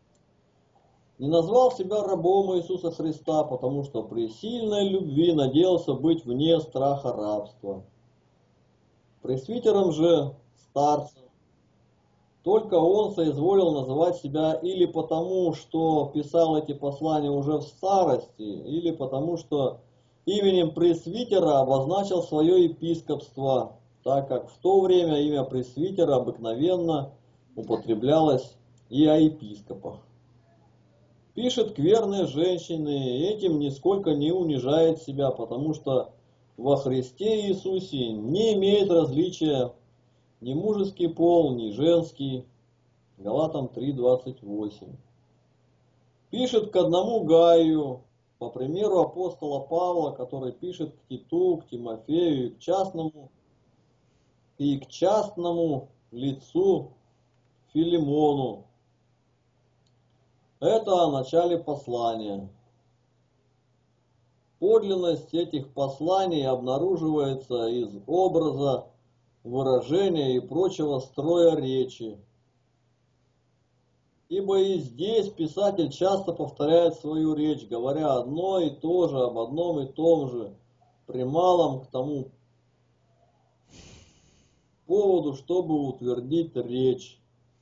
Не назвал себя рабом Иисуса Христа, потому что при сильной любви надеялся быть вне страха рабства. Пресвитером же, старцем, Только он соизволил называть себя или потому, что писал эти послания уже в старости, или потому, что именем пресвитера обозначил свое епископство, так как в то время имя пресвитера обыкновенно употреблялось и о епископах. Пишет к верной женщине, и этим нисколько не унижает себя, потому что во Христе Иисусе не имеет различия ни мужеский пол, ни женский. Галатам три двадцать восемь. Пишет к одному Гаю, по примеру апостола Павла, который пишет к Титу, к Тимофею и к частному, и к частному лицу Филимону. Это о начале послания. Подлинность этих посланий обнаруживается из образа, выражения и прочего строя речи. Ибо и здесь писатель часто повторяет свою речь, говоря одно и то же, об одном и том же, при малом к тому поводу, чтобы утвердить речь.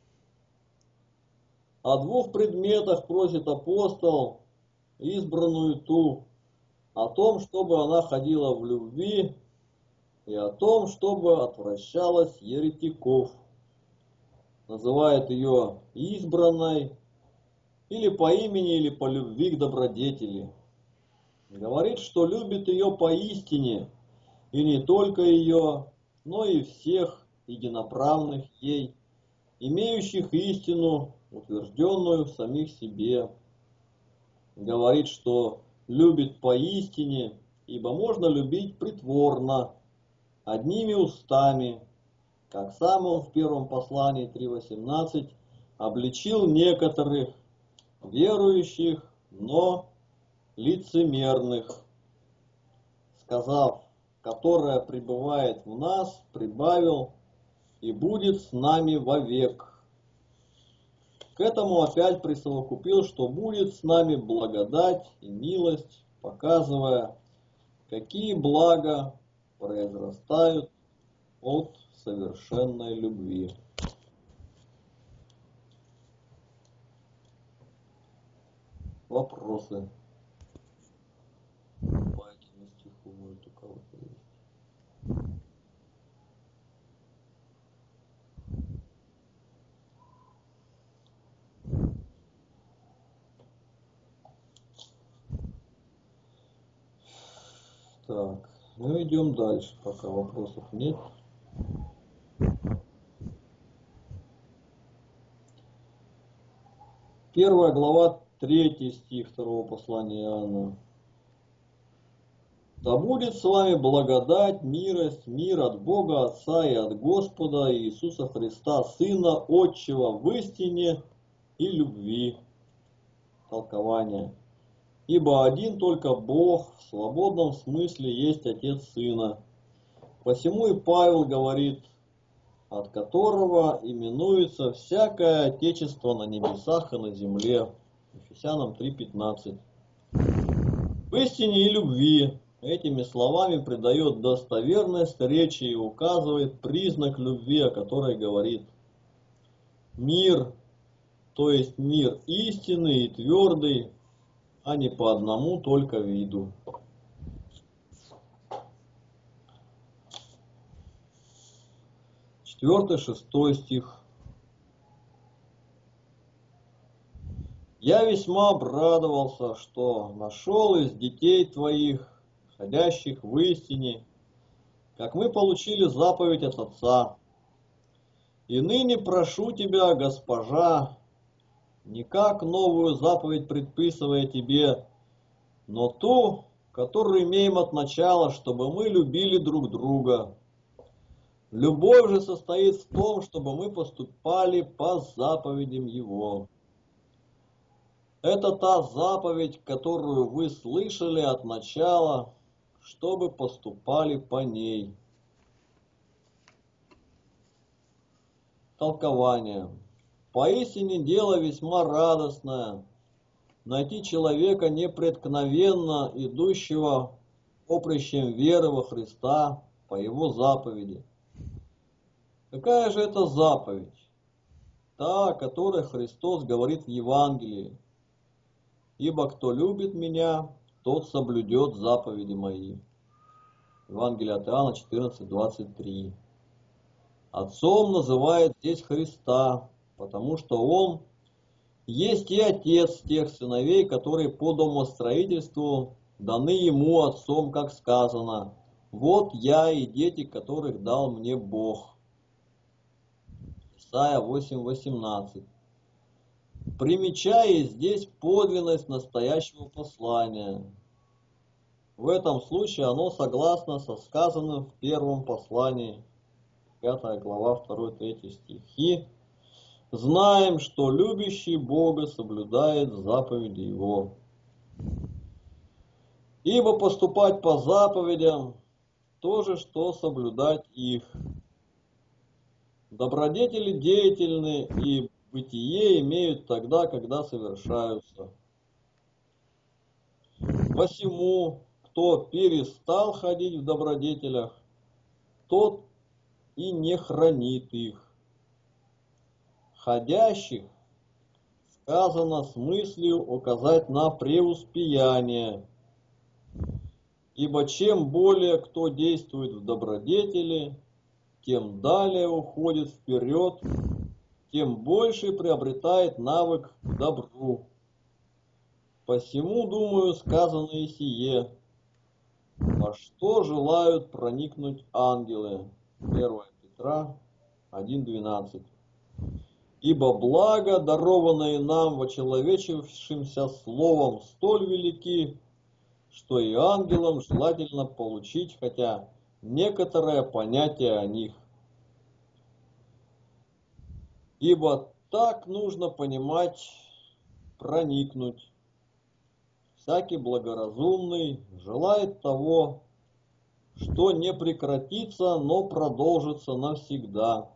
О двух предметах просит апостол, избранную ту, о том, чтобы она ходила в любви, и о том, чтобы отвращалась еретиков. Называет ее избранной, или по имени, или по любви к добродетели. Говорит, что любит ее поистине, и не только ее, но и всех единоправных ей, имеющих истину, утвержденную в самих себе. Говорит, что любит поистине, ибо можно любить притворно, одними устами, как сам он в первом послании три восемнадцать обличил некоторых верующих, но лицемерных, сказав, которая пребывает в нас, прибавил, и будет с нами вовек. К этому опять присовокупил, что будет с нами благодать и милость, показывая, какие блага произрастают от совершенной любви. Вопросы? Давайте на стиху, может, у кого-то есть. Так, ну идем дальше, пока вопросов нет. Первая глава, третий стих второго послания Иоанна. Да будет с вами благодать, милость, мир от Бога Отца и от Господа Иисуса Христа, Сына Отчего, в истине и любви. Толкование. Ибо один только Бог в свободном смысле есть Отец Сына. Посему и Павел говорит, от которого именуется всякое Отечество на небесах и на земле. Ефесянам три пятнадцать. В истине и любви. Этими словами придает достоверность речи и указывает признак любви, о которой говорит. Мир, то есть мир истинный и твердый, а не по одному только виду. Четвертый, шестой стих. Я весьма обрадовался, что нашел из детей твоих, ходящих в истине, как мы получили заповедь от Отца. И ныне прошу тебя, госпожа, не как новую заповедь предписывая тебе, но ту, которую имеем от начала, чтобы мы любили друг друга. Любовь же состоит в том, чтобы мы поступали по заповедям Его. Это та заповедь, которую вы слышали от начала, чтобы поступали по ней. Толкование. Поистине дело весьма радостное найти человека непреткновенно идущего поприщем веры во Христа по Его заповеди. Какая же это заповедь? та, о которой Христос говорит в Евангелии. Ибо кто любит меня, тот соблюдет заповеди мои. Евангелие от Иоанна четырнадцать двадцать три. Отцом называет здесь Христа, потому что Он есть и Отец тех сыновей, которые по домостроительству даны Ему Отцом, как сказано. Вот я и дети, которых дал мне Бог. Исайя восемь восемнадцать. Примечая здесь подлинность настоящего послания. В этом случае оно согласно со сказанным в первом послании, пятая глава, второй-третий стихи. Знаем, что любящий Бога соблюдает заповеди Его. Ибо поступать по заповедям то же, что соблюдать их. Добродетели деятельны и бытие имеют тогда, когда совершаются. Посему, кто перестал ходить в добродетелях, тот и не хранит их. Ходящих сказано с мыслью указать на преуспеяние. Ибо чем более кто действует в добродетели, тем далее уходит вперед, тем больше приобретает навык к добру. Посему, думаю, сказано и сие. Во что желают проникнуть ангелы? первое Петра один двенадцать. Ибо благо, дарованные нам вочеловечившимся словом, столь велики, что и ангелам желательно получить хотя некоторое понятие о них. Ибо так нужно понимать, проникнуть. Всякий благоразумный желает того, что не прекратится, но продолжится навсегда.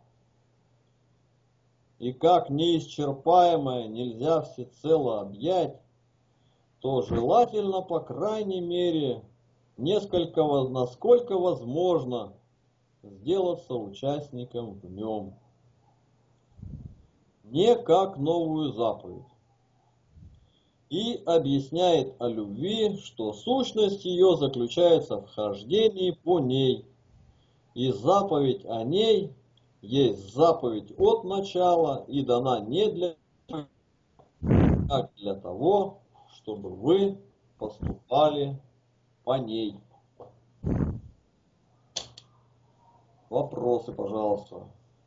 И как неисчерпаемое нельзя всецело объять, то желательно, по крайней мере, несколько, насколько возможно, сделаться участником в нем. Не как новую заповедь. И объясняет о любви, что сущность ее заключается в хождении по ней, и заповедь о ней есть заповедь от начала и дана не для, как для того, чтобы вы поступали по ней. Вопросы, пожалуйста.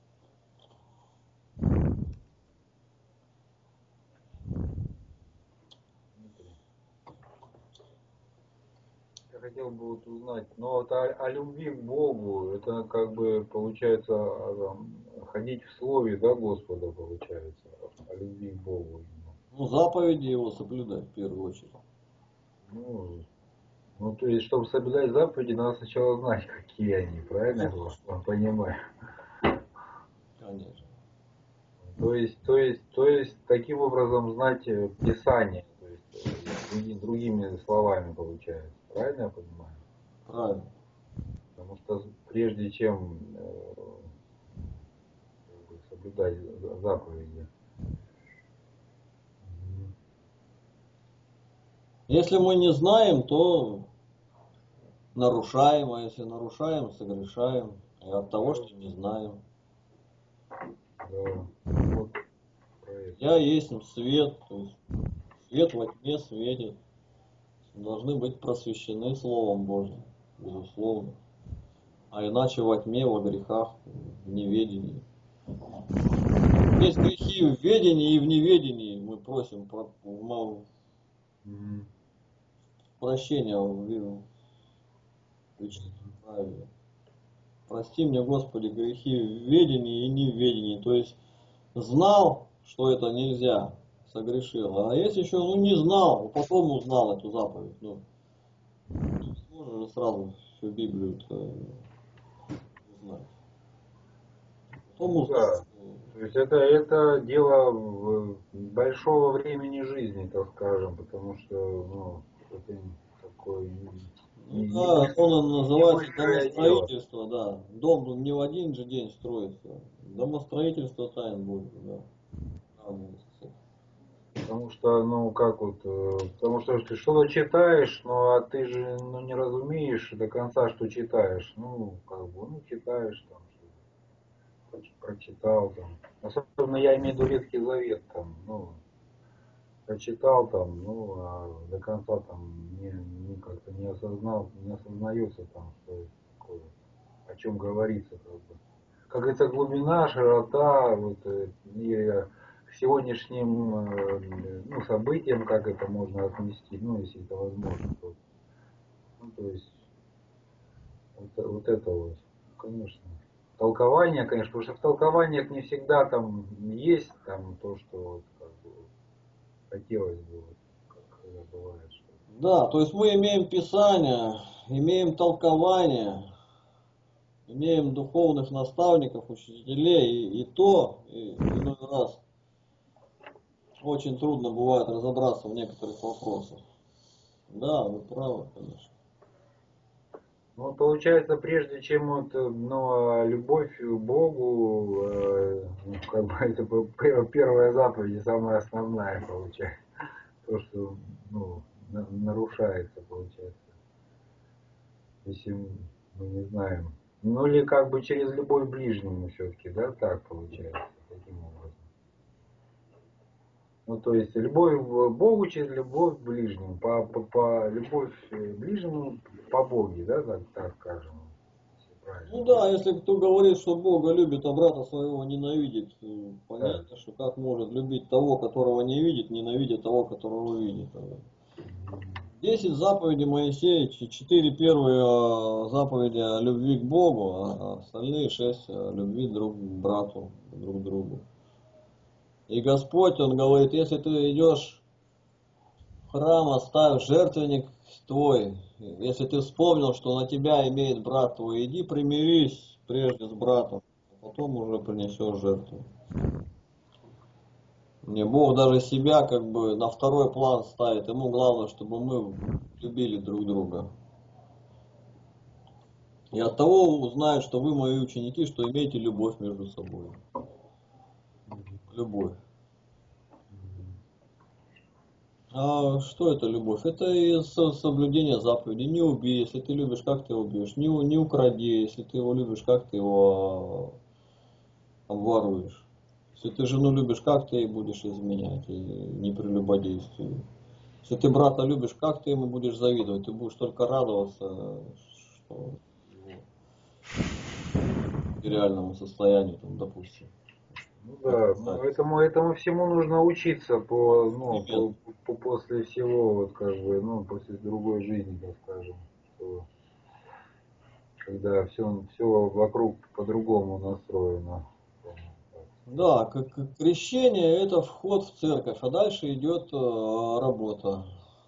Я хотел бы вот узнать, но вот о, о любви к Богу, это как бы получается там, ходить в слове, да, Господа, получается, о любви к Богу. Ну, заповеди его соблюдать в первую очередь. Ну, ну, то есть, чтобы соблюдать заповеди, надо сначала знать, какие они, правильно я понимаю? Конечно. То есть, то есть, то есть, таким образом знать Писание, то есть, другими, другими словами получается, правильно я понимаю? Правильно. Потому что прежде чем э, соблюдать заповеди. Если мы не знаем, то нарушаем, а если нарушаем, согрешаем. И от того, что не знаем. Да. Вот. Я есть свет, то есть свет во тьме светит. Должны быть просвещены Словом Божьим, безусловно. А иначе во тьме, во грехах, в неведении. Есть грехи в ведении и в неведении. Мы просим про, Mm-hmm. прощения в правильно. Прости мне, Господи, грехи в ведении и неведении. То есть знал, что это нельзя, согрешил. А если еще ну, не знал, потом узнал эту заповедь. Ну, можно же сразу всю Библию узнать. Потом узнал. Да. То есть это, это дело большого времени жизни, так скажем, потому что ну, это такой... Ну, да, оно называется домостроительство, да. Дом не в один же день строится. Домостроительство тайн будет, да. сравнивается с этим. Потому что, ну, как вот, э, потому что ты что-то читаешь, ну, а ты же, ну, не разумеешь до конца, что читаешь. Ну, как бы, ну, читаешь там, что прочитал там. Особенно я имею в виду Ветхий Завет там, ну, прочитал там, ну, а до конца там не, не как-то не осознал, не осознается там, что это такое, о чем говорится, как бы. Как говорится, глубина, широта, вот, э, и к сегодняшним э, ну, событиям, как это можно отнести, ну, если это возможно. То, ну, то есть, вот, вот это вот, конечно. Толкование, конечно, потому что в толкованиях не всегда там есть там то, что вот, как бы, хотелось бы, вот, как когда бывает, что. Да, то есть мы имеем Писание, имеем толкование, имеем духовных наставников, учителей, и, и то, и иной раз очень трудно бывает разобраться в некоторых вопросах. Да, вы правы, конечно. Ну, получается, прежде чем вот, э, ну, а любовь к Богу, э, ну, как бы это п- п- первая заповедь, и самая основная, получается. То, что, ну, на- нарушается, получается. Если мы не знаем. Ну, или как бы через любовь к ближнему все-таки, да, так получается, таким образом. Ну, то есть любовь к Богу через любовь к ближнему, по, по, по любовь к ближнему по Боге, да, так, так скажем, если Ну правильно. да, если кто говорит, что Бога любит, а брата своего ненавидит, э, Да. понятно, что как может любить того, которого не видит, ненавидя того, которого видит. Десять заповедей Моисея, ч- четыре первые э, заповеди о любви к Богу, а остальные шесть о любви друг к брату, друг к другу. И Господь, Он говорит, если ты идешь в храм, оставь жертвенник твой, если ты вспомнил, что на тебя имеет брат твой, иди примирись прежде с братом, а потом уже принесешь жертву. Мне Бог даже себя как бы на второй план ставит. Ему главное, чтобы мы любили друг друга. И от того узнают, что вы мои ученики, что имеете любовь между собой. Любовь. А что это любовь? Это и со- соблюдение заповедей. Не убей, если ты любишь, как ты его убьешь. Не, у- не укради, если ты его любишь, как ты его а, обворуешь. Если ты жену любишь, как ты ей будешь изменять и не прелюбодействуй. Если ты брата любишь, как ты ему будешь завидовать? Ты будешь только радоваться, что его реальному состоянию, там, допустим. Ну Как да, ну, нравится. этому, этому всему нужно учиться по, ну, Непременно. по, по- после всего, вот как бы, ну, после другой жизни, так скажем, что когда все, все вокруг по-другому настроено. Да, к- к- крещение это вход в церковь, а дальше идет э, работа.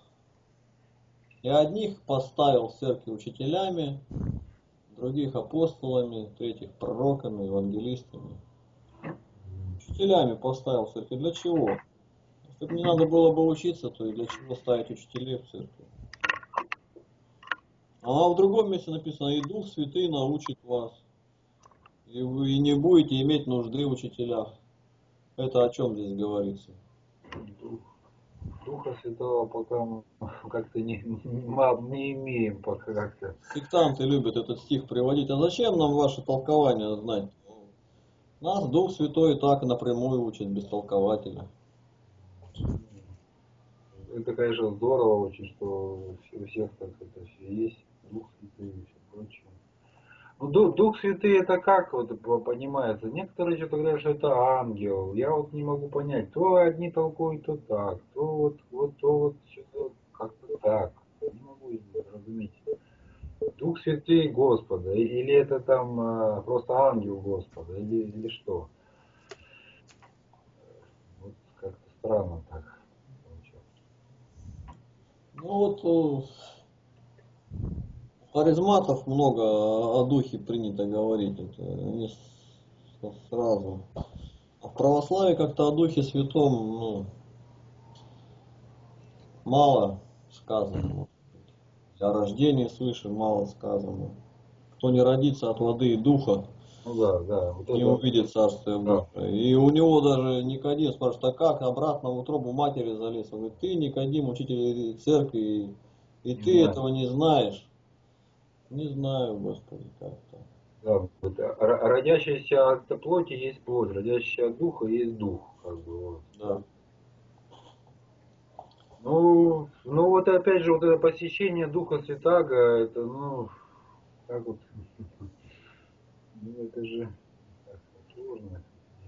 И одних поставил в церкви учителями, других апостолами, третьих пророками, евангелистами. Учителями поставил в церкви. Для чего? Если бы не надо было бы учиться, то и для чего ставить учителей в церкви? А в другом месте написано, и Дух Святый научит вас, и вы не будете иметь нужды в учителях. Это о чем здесь говорится? Дух- Духа Святого пока мы как-то не, не, не имеем пока как-то. Сектанты любят этот стих приводить. А зачем нам ваше толкование знать? Нас Дух Святой и так напрямую учит без толкователя. Это, конечно, здорово очень, что у всех так это все есть, Дух Святый и все прочее. Ну, Дух, Дух Святый это как вот по- понимается? Некоторые что-то говорят, что это ангел. Я вот не могу понять. То одни толкуют, то так, то вот, вот, то вот что-то как-то так. Не могу разуметь. Дух Святый Господа, и- или это там а, просто ангел Господа, или, или что? Вот как-то странно так получается. Ну вот у харизматов много о о духе принято говорить. Это они с- сразу. А в православии как-то о Духе Святом ну, мало сказано. О рождении свыше мало сказано. Кто не родится от воды и духа, Ну да, да. Вот не это, увидит Царствие да. Божие. И у него даже Никодим спрашивает, а как обратно в утробу матери залез? Он говорит, ты, Никодим, учитель церкви, и, и Не ты знаю. этого не знаешь. Не знаю, Господи, как-то. Да, вот, р- родящийся от плоти есть плоть, родящийся от духа есть дух. Как бы, вот. Да. Ну, ну вот опять же, вот это посещение Духа Святаго, это, ну, как вот, ну это же так, сложно.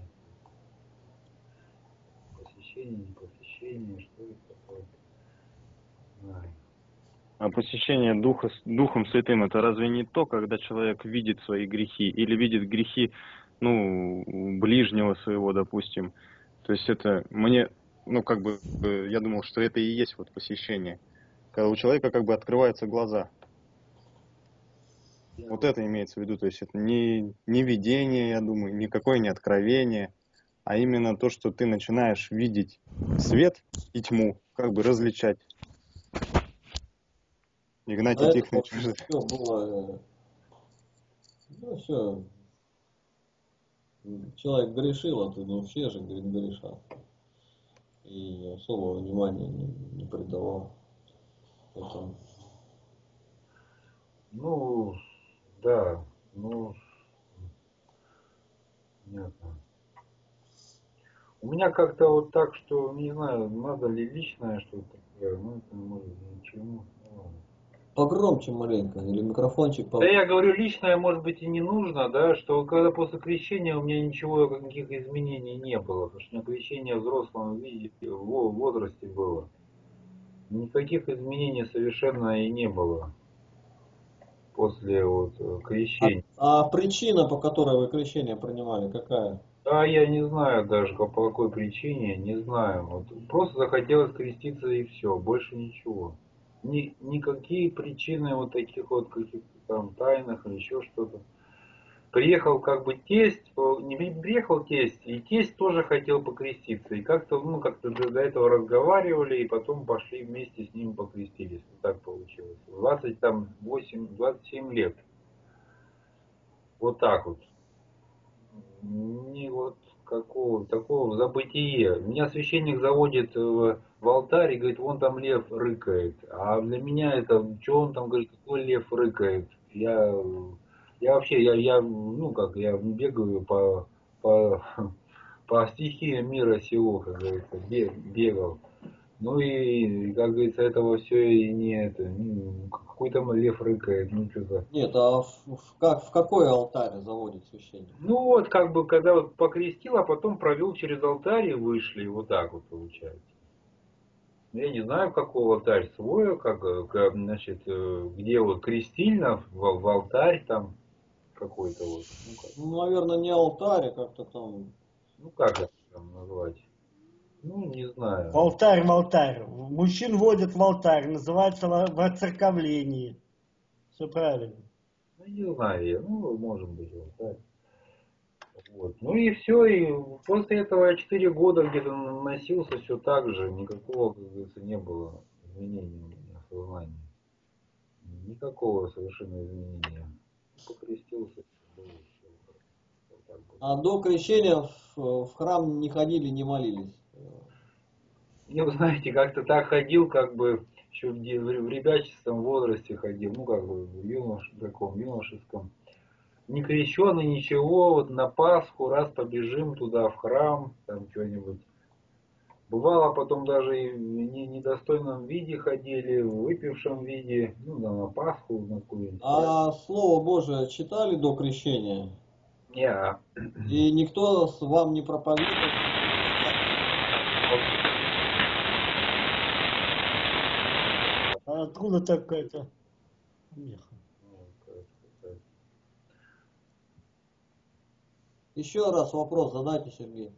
Посещение, не посещение, что это такое? Не знаю. А посещение Духа, с- Духом Святым, это разве не то, когда человек видит свои грехи или видит грехи, ну, ближнего своего, допустим? То есть это мне, ну, как бы, э, я думал, что это и есть вот посещение. Когда у человека как бы открываются глаза. Вот это имеется в виду. То есть это не, не видение, я думаю, никакое не откровение, а именно то, что ты начинаешь видеть свет и тьму, как бы различать. До Игнатий этого Тихонович. все было, э, ну все, человек грешил, а тут, ну все же, говорит, грешат. И особого внимания не, не придавал этому. Ну, да, ну, понятно. У меня как-то вот так, что, не знаю, надо ли личное что-то такое, ну, это может ничему. Ну, ладно. Погромче маленько, или микрофончик Да по... я говорю, личное может быть и не нужно, да, что когда после крещения у меня ничего, никаких изменений не было, потому что у меня крещение в взрослом виде, в возрасте было. Никаких изменений совершенно и не было после вот э, А, крещения. а причина, по которой вы крещение принимали, какая? Да, я не знаю даже по по какой причине, не знаю. Вот просто захотелось креститься и все, больше ничего. Ни, никакие причины вот таких вот каких-то там тайных или еще что-то. Приехал как бы тесть, о, не приехал тесть, и тесть тоже хотел покреститься. И как-то, ну, как-то до, до этого разговаривали, и потом пошли вместе с ним покрестились. Вот так получилось. двадцать восемь, двадцать семь лет. Вот так вот. Не вот какого такого забытие. Меня священник заводит в, в алтарь и говорит, вон там лев рыкает. А для меня это, что он там говорит, какой лев рыкает? Я, я вообще, я, я, ну как, я бегаю по, по, по стихиям мира сего, как говорится, бег, бегал. Ну и, как говорится, этого все и не это, ну, какой там лев рыкает, ну что-то. Нет, а в, в как, в какой алтарь заводит священник? Ну вот, как бы, когда вот покрестил, а потом провел через алтарь и вышли, вот так вот получается. Я не знаю, какой алтарь свой, как, э, как, значит, э, где вот крестильно, в, в алтарь там какой-то вот, ну как, Ну, наверное, не алтарь, а как-то там... ну как это там назвать? Ну, не В знаю. алтарь, в алтарь. Мужчин водят в алтарь, называется во- воцерковление. Все правильно. Ну, не знаю я, ну, может быть, алтарь. Вот. Ну и все, и после этого я четыре года где-то носился все так же, никакого, как говорится, не было изменений у меня в сознании. Никакого совершенно изменения. Покрестился, было все. Вот так было. А до крещения в, в храм не ходили, не молились. Не, вы знаете, как-то так ходил, как бы еще в, де- в ребяческом возрасте ходил, ну как бы в юнош, таком юношеском. Не крещеный, ничего, вот на Пасху раз побежим туда в храм, там что-нибудь. Бывало потом даже и в не- недостойном виде ходили, в выпившем виде, ну да, на Пасху, на какую-нибудь. А Слово Божие читали до крещения? Не, а И никто с вам не проповедовал? А откуда такая-то помеха? Еще раз вопрос задайте, Сергей.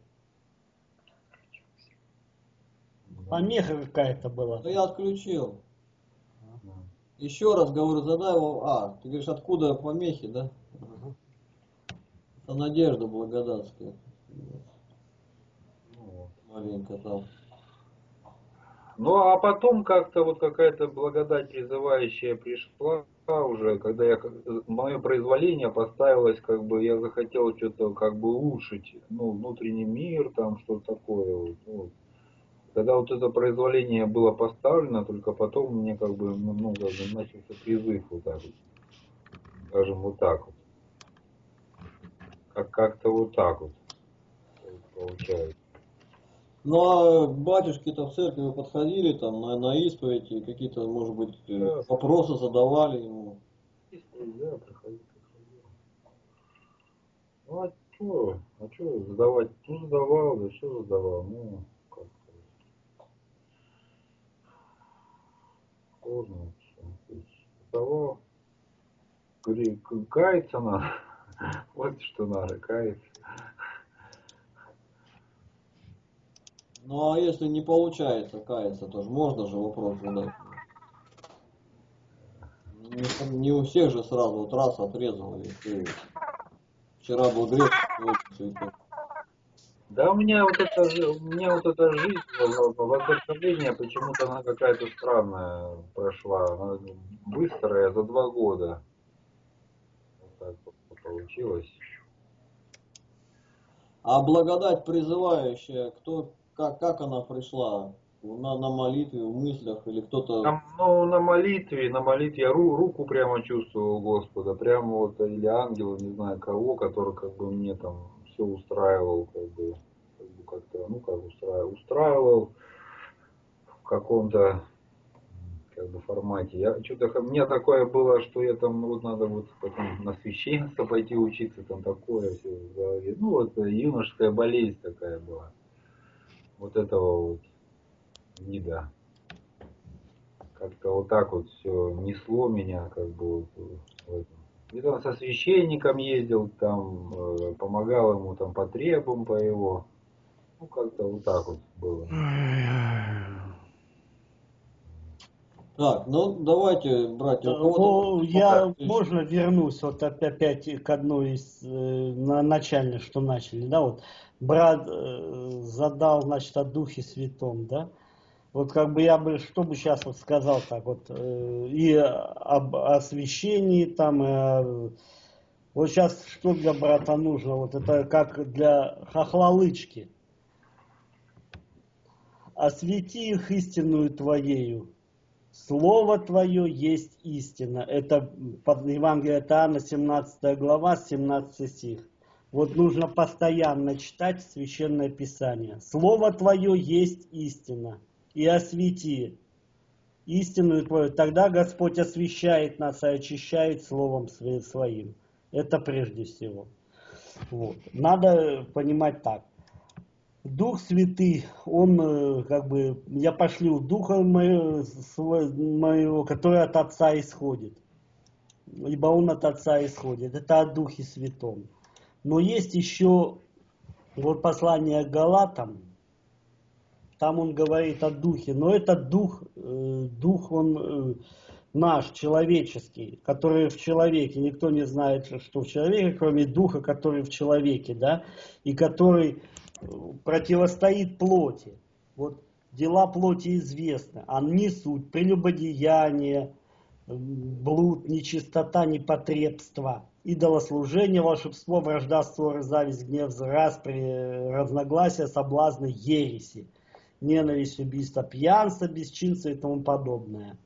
Помеха какая-то была. Ну, я отключил. Еще раз говорю, задай его. А, ты говоришь, откуда помехи, да? Ага. Это Надежда Благодатская. Ну, вот. Маленько там. Ну а потом как-то вот какая-то благодать призывающая пришла уже, когда я, мое произволение поставилось, как бы я захотел что-то как бы улучшить, ну, внутренний мир, там что-то такое. Вот, вот. Когда вот это произволение было поставлено, только потом мне как бы, ну, как бы начался призыв вот так вот, скажем, вот так вот. Как, как-то вот так вот получается. Ну а батюшки-то в церкви подходили там на, на исповедь, и какие-то, может быть, э, Да, вопросы задавали ему. да, проходи, проходи. Ну а что, а что задавать? Ну задавал, да что задавал, ну как-то сложно. Что. Задавал, говори, каяться надо, вот что надо, каяться. Ну а если не получается каяться, то же можно же вопрос задать. Не, не у всех же сразу вот раз отрезал, и ты вчера был грех, сегодня святой. Да у меня вот эта, жи- у меня вот эта жизнь, воцерковление, почему-то она какая-то странная прошла. Она быстрая, за два года. Вот так вот получилось. А благодать призывающая, кто, как, как она пришла? На, на молитве, в мыслях, или кто-то... На, ну, на молитве, на молитве я ру, руку прямо чувствовал Господа, прямо вот, или ангела, не знаю кого, который как бы мне там все устраивал, как бы, как бы как-то, ну как устраивал, устраивал в каком-то как бы формате. Я что-то, у меня такое было, что я там, ну, вот надо вот потом на священство пойти учиться, там такое все в голове. Ну вот юношеская болезнь такая была. Вот этого вот вида. Как-то вот так вот все несло меня, как бы вот в этом. И там со священником ездил, там э, помогал ему там по требам по его. Ну как-то вот так вот было. Так, ну давайте, братья, у Ну, кого-то... я, Еще. можно вернусь вот опять к одной из э, на начальной, что начали, да, вот брат э, задал, значит, о Духе Святом, да, вот как бы я бы, что бы сейчас вот сказал так вот, э, и об освящении там, и о, вот сейчас что для брата нужно, вот это как для хохлолычки, освети их истинную Твоею. Слово Твое есть истина. Это под Евангелие от Иоанна, семнадцатая глава, семнадцатый стих. Вот нужно постоянно читать Священное Писание. Слово Твое есть истина. И освети истинную Твою. Тогда Господь освящает нас и очищает Словом Своим. Это прежде всего. Вот. Надо понимать так. Дух Святый, он как бы, я пошлю Духа моего, моего, который от Отца исходит. Ибо он от Отца исходит. Это о Духе Святом. Но есть еще вот послание к Галатам. Там он говорит о Духе. Но этот Дух, Дух он наш, человеческий, который в человеке. Никто не знает, что в человеке, кроме Духа, который в человеке, да, и который противостоит плоти. Вот дела плоти известны. Они суть прелюбодеяние, блуд, нечистота, непотребство, идолослужение, волшебство, вражда, ссоры, зависть, гнев, распри, разногласия, соблазны, ереси, ненависть, убийство, пьянство, бесчинство и тому подобное.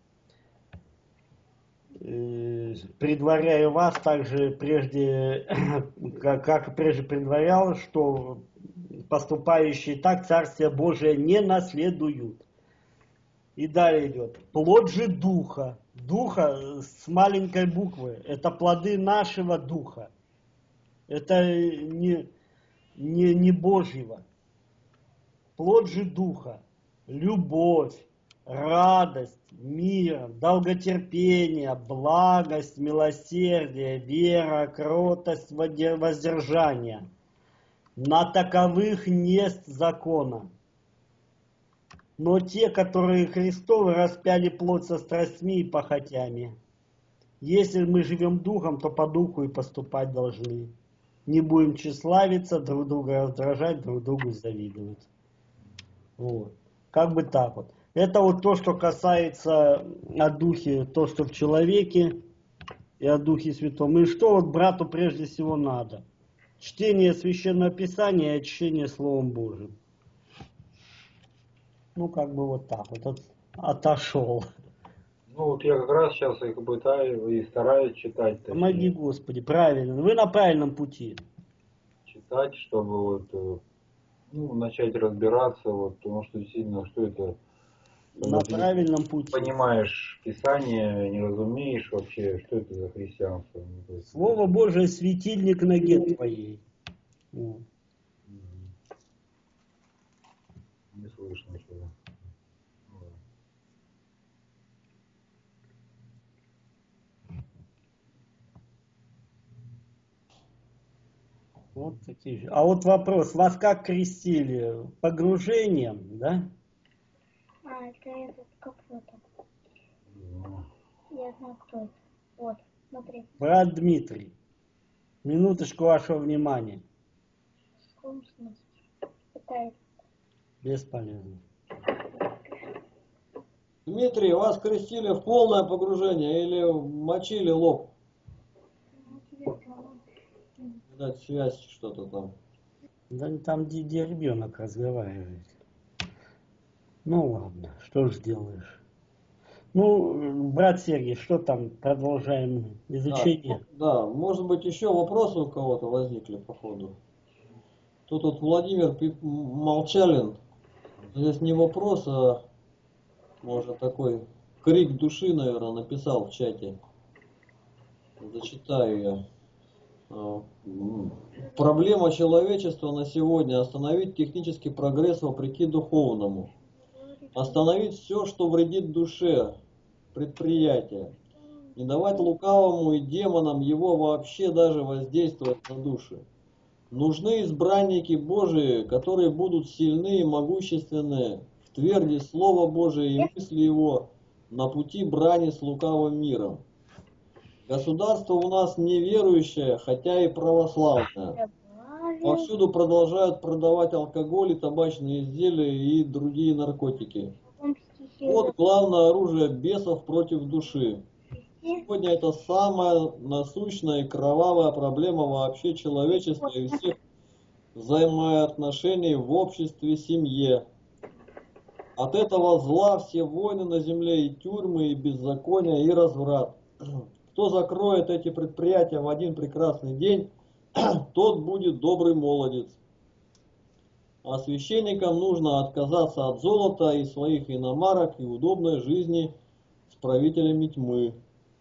Предваряю вас также прежде, как, как прежде предварял, что поступающие так Царствие Божие не наследуют. И далее идет. Плод же Духа. Духа с маленькой буквы. Это плоды нашего Духа. Это не, не, не Божьего. Плод же Духа. Любовь, радость, мир, долготерпение, благость, милосердие, вера, кротость, воздержание. На таковых нет закона. Но те, которые Христовы, распяли плоть со страстьми и похотями. Если мы живем духом, то по духу и поступать должны. Не будем тщеславиться, друг друга раздражать, друг другу завидовать. Вот. Как бы так вот. Это вот то, что касается о Духе, то, что в человеке, и о Духе Святом. И что вот брату прежде всего надо? Чтение Священного Писания и очищение Словом Божьим. Ну, как бы вот так вот, от, отошел. Ну вот я как раз сейчас их пытаюсь и стараюсь читать. Точнее. Помоги, Господи, правильно. Вы на правильном пути. Читать, чтобы вот, ну, начать разбираться, вот, потому что действительно, что это... На Ты правильном пути. Понимаешь Писание, не разумеешь вообще, что это за христианство. Слово Божие светильник ноге твоей. Вот. Не слышно ничего. Вот такие. А вот вопрос, вас как крестили? Погружением, да? А, это этот, как его там? Ну, Я знаю, кто это. Вот, смотри. Брат Дмитрий, минуточку вашего внимания. В каком смысле? Пытается. Бесполезно. Дмитрий, вас крестили в полное погружение или мочили лоб? Ну, тебе сказала. Видать, связь что-то там. Да там где, где ребенок разговаривает. Ну ладно, что ж сделаешь. Ну, брат Сергей, что там, продолжаем изучение? Да, да, может быть еще вопросы у кого-то возникли по ходу. Тут вот Владимир Пи- Молчалин, здесь не вопрос, а может такой крик души, наверное, написал в чате. Зачитаю я. А, м, Проблема человечества на сегодня — остановить технический прогресс вопреки духовному. Остановить все, что вредит душе, предприятия. Не давать лукавому и демонам его вообще даже воздействовать на души. Нужны избранники Божии, которые будут сильны и могущественны в тверди Слова Божия и мысли Его на пути брани с лукавым миром. Государство у нас неверующее, хотя и православное. Повсюду продолжают продавать алкоголь и табачные изделия и другие наркотики. Вот главное оружие бесов против души. Сегодня это самая насущная и кровавая проблема вообще человечества и всех взаимоотношений в обществе, семье. От этого зла все войны на земле, и тюрьмы, и беззакония, и разврат. Кто закроет эти предприятия в один прекрасный день, тот будет добрый молодец. А священникам нужно отказаться от золота и своих иномарок и удобной жизни с правителями тьмы.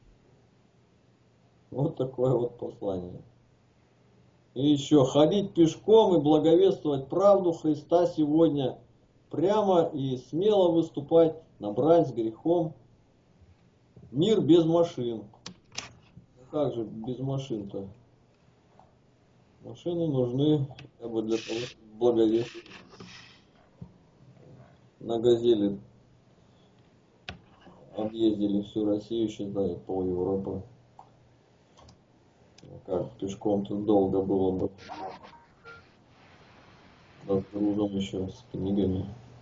Вот такое вот послание. И еще ходить пешком и благовествовать правду Христа сегодня, прямо и смело выступать на брань с грехом. Мир без машин. Как же без машин-то? Машины нужны хотя бы для того, чтобы благовествовать. На «Газели» объездили всю Россию, считай, пол Европы. Как пешком-то долго было бы. Да, с грузом еще, с книгами.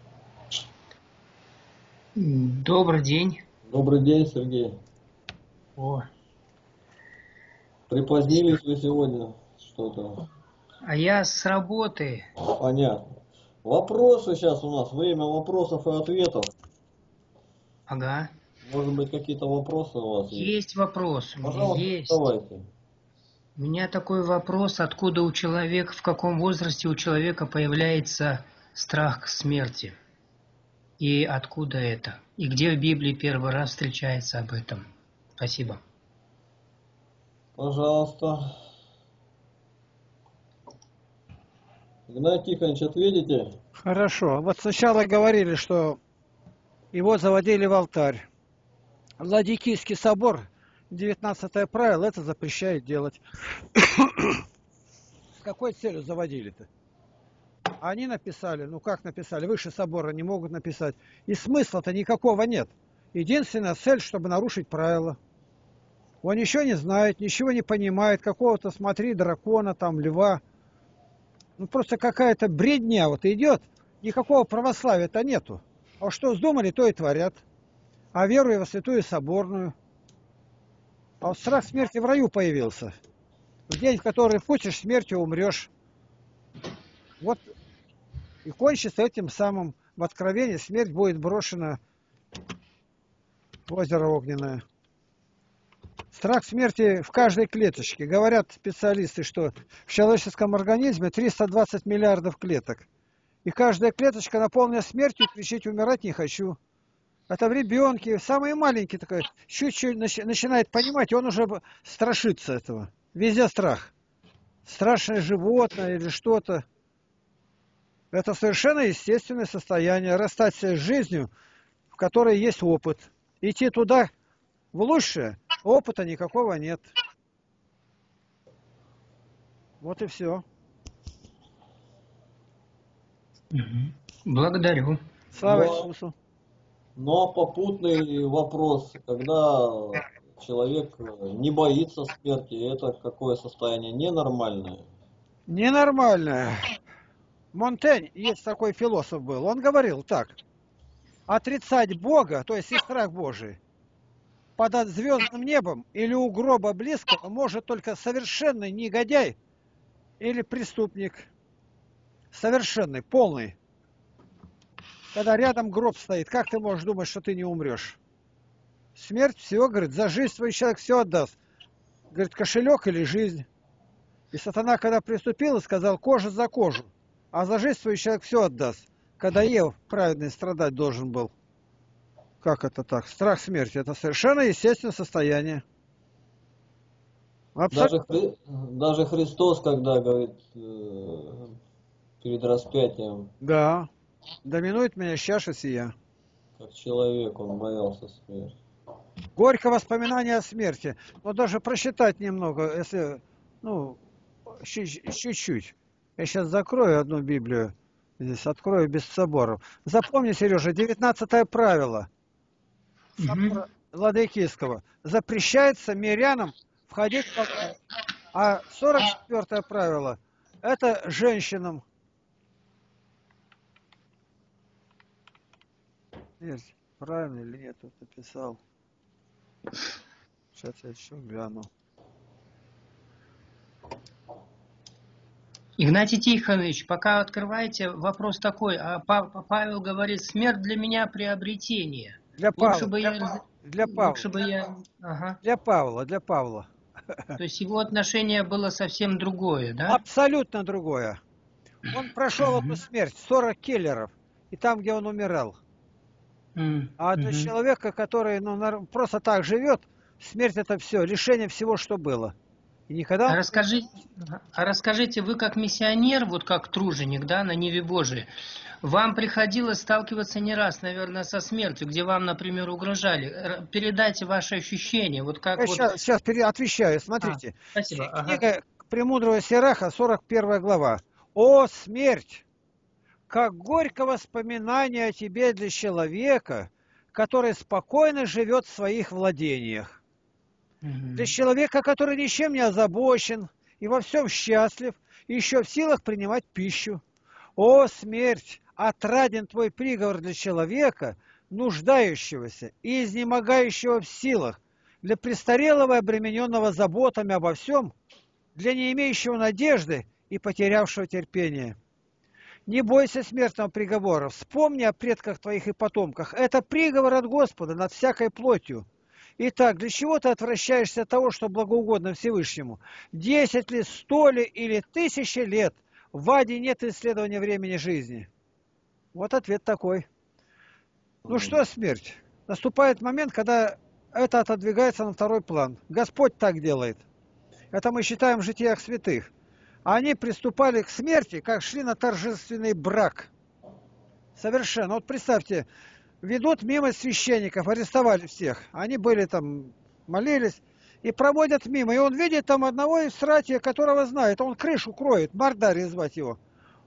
Добрый день. Добрый день, Сергей. О, Припозднились вы сегодня что-то? а я с работы. Понятно. Вопросы сейчас у нас, время вопросов и ответов. Ага. Может быть, какие-то вопросы у вас есть? Есть вопрос. У меня Пожалуйста, есть. давайте. У меня такой вопрос, откуда у человека, в каком возрасте у человека появляется страх смерти? И откуда это? И где в Библии первый раз встречается об этом? Спасибо. Пожалуйста. Игнатий Тихонович, ответите? Хорошо. Вот сначала говорили, что его заводили в алтарь. Ладикийский собор, девятнадцатое правило, это запрещает делать. С какой целью заводили-то? Они написали, ну как написали, выше собора не могут написать. И смысла-то никакого нет. Единственная цель, чтобы нарушить правила. Он ничего не знает, ничего не понимает, какого-то, смотри, дракона, там, льва. Ну просто какая-то бредня вот идет, никакого православия-то нету. А что вздумали, то и творят. А верую во святую соборную. А вот страх смерти в раю появился. В день, в который вкусишь, смертью умрешь. Вот и кончится этим самым. В Откровении смерть будет брошена в озеро огненное. Страх смерти в каждой клеточке. Говорят специалисты, что в человеческом организме триста двадцать миллиардов клеток. И каждая клеточка наполнена смертью, кричить «умирать не хочу». Это в ребенке, самый маленький такой, чуть-чуть начинает понимать, и он уже страшится этого. Везде страх. Страшное животное или что-то. Это совершенно естественное состояние. Расстаться с жизнью, в которой есть опыт. Идти туда, в лучшее, опыта никакого нет. Вот и все. Благодарю. Слава Но, Иисусу. но попутный вопрос, когда человек не боится смерти, это какое состояние? Ненормальное? Ненормальное. Монтень, есть такой философ был, он говорил так. Отрицать Бога, то есть и страх Божий, под звездным небом или у гроба близкого может только совершенный негодяй или преступник. Совершенный, полный. Когда рядом гроб стоит, как ты можешь думать, что ты не умрешь? Смерть все, говорит, за жизнь свой человек все отдаст. Говорит, кошелек или жизнь. И сатана, когда приступил, сказал, кожа за кожу. А за жизнь свой человек все отдаст. Когда Ев праведный страдать должен был. Как это так? Страх смерти. Это совершенно естественное состояние. Даже, Абсолютно. Хри- даже Христос, когда говорит э, перед распятием, Да. Доминует меня чаша сия. как человек, он боялся смерти. Горько воспоминание о смерти. Но даже просчитать немного, если, ну, чуть- чуть-чуть. Я сейчас закрою одну Библию. Здесь открою без соборов. Запомни, Сережа, девятнадцатое правило собора Ладыкийского. Запрещается мирянам входить в алтарь. А сорок четвёртое правило – это женщинам. Есть, правильно или нет, тут написал. Сейчас я еще гляну. Игнатий Тихонович, пока открываете, вопрос такой. А Па- Павел говорит, смерть для меня приобретение. Для Лучше Павла. бы Для, я... Па- для Павла. Лучше бы я... Ага. Для Павла, для Павла. То есть его отношение было совсем другое, да? Абсолютно другое. Он прошел эту Мгм. смерть, сорок киллеров, и там, где он умирал. М, А для мгм. человека, который ну, нар- просто так живет, смерть это все, лишение всего, что было. И никогда А он... расскажите, а расскажите, вы как миссионер, вот как труженик, да, на Ниве Божией, вам приходилось сталкиваться не раз, наверное, со смертью, где вам, например, угрожали. Р- Передайте ваши ощущения, вот как Я вот... сейчас, сейчас отвечаю, А, смотрите. спасибо, ага. Книга Премудрого Сираха, сорок первая глава. «О, смерть! Как горько воспоминание о тебе для человека, который спокойно живет в своих владениях. Мгм. Для человека, который ничем не озабочен и во всем счастлив, и еще в силах принимать пищу. О, смерть! Отраден твой приговор для человека, нуждающегося и изнемогающего в силах, для престарелого и обремененного заботами обо всем, для не имеющего надежды и потерявшего терпение. Не бойся смертного приговора, вспомни о предках твоих и потомках. Это приговор от Господа над всякой плотью. Итак, для чего ты отвращаешься от того, что благоугодно Всевышнему? Десять ли, сто ли или тысячи лет в аде нет исследования времени жизни. Вот ответ такой. Ну что смерть? Наступает момент, когда это отодвигается на второй план. Господь так делает. Это мы считаем в житиях святых. А они приступали к смерти, как шли на торжественный брак. Совершенно. Вот представьте, ведут мимо священников, арестовали всех. Они были там, молились, и проводят мимо. И он видит там одного из братьев, которого знает. Он крышу кроет, Мордарий звать его.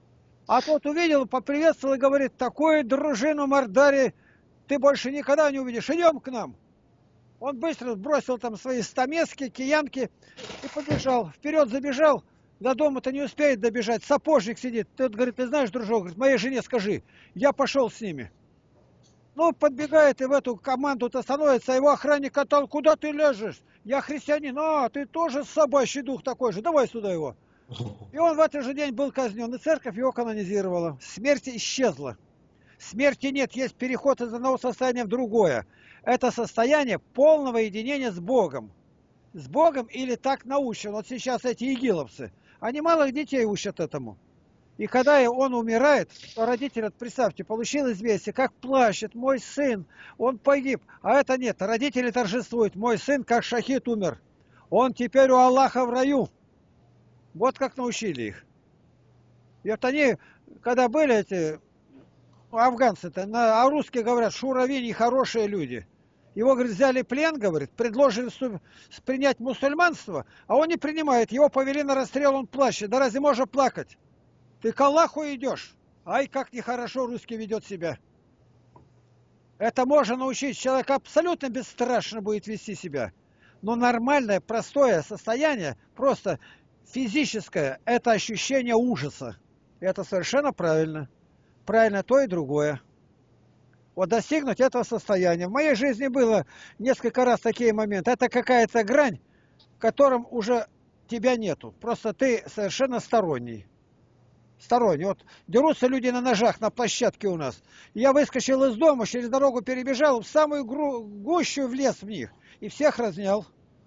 А тот увидел, поприветствовал и говорит, такую дружину Мордарий ты больше никогда не увидишь. Идем к нам. Он быстро бросил там свои стамески, киянки и побежал. Вперед забежал. До дома-то не успеет добежать. Сапожник сидит. Тот говорит, ты знаешь, дружок, говорит, моей жене скажи, я пошел с ними. Ну, подбегает и в эту команду-то становится, а его охранник катал, куда ты лежишь? Я христианин, а, ты тоже собачий дух такой же, давай сюда его. И он в этот же день был казнен, и церковь его канонизировала. Смерть исчезла. Смерти нет, есть переход из одного состояния в другое. Это состояние полного единения с Богом. С Богом или так научен. Вот сейчас эти игиловцы, они малых детей учат этому. И когда он умирает, то родитель, вот представьте, получил известие, как плачет, мой сын, он погиб. А это нет, родители торжествуют, мой сын, как шахид, умер. Он теперь у Аллаха в раю. Вот как научили их. И вот они, когда были эти афганцы-то, а русские говорят, шуравини хорошие люди. Его, говорит, взяли плен, говорит, предложили принять мусульманство, а он не принимает. Его повели на расстрел, он плачет. Да разве можно плакать? Ты к Аллаху идешь. Ай, как нехорошо русский ведет себя. Это можно научить. Человек абсолютно бесстрашно будет вести себя. Но нормальное, простое состояние, просто физическое, это ощущение ужаса. И это совершенно правильно. Правильно то и другое. Вот достигнуть этого состояния. В моей жизни было несколько раз такие моменты. Это какая-то грань, в котором уже тебя нету. Просто ты совершенно сторонний. Сторонний. Вот дерутся люди на ножах на площадке у нас. Я выскочил из дома, через дорогу перебежал, в самую гущу влез в них. И всех разнял.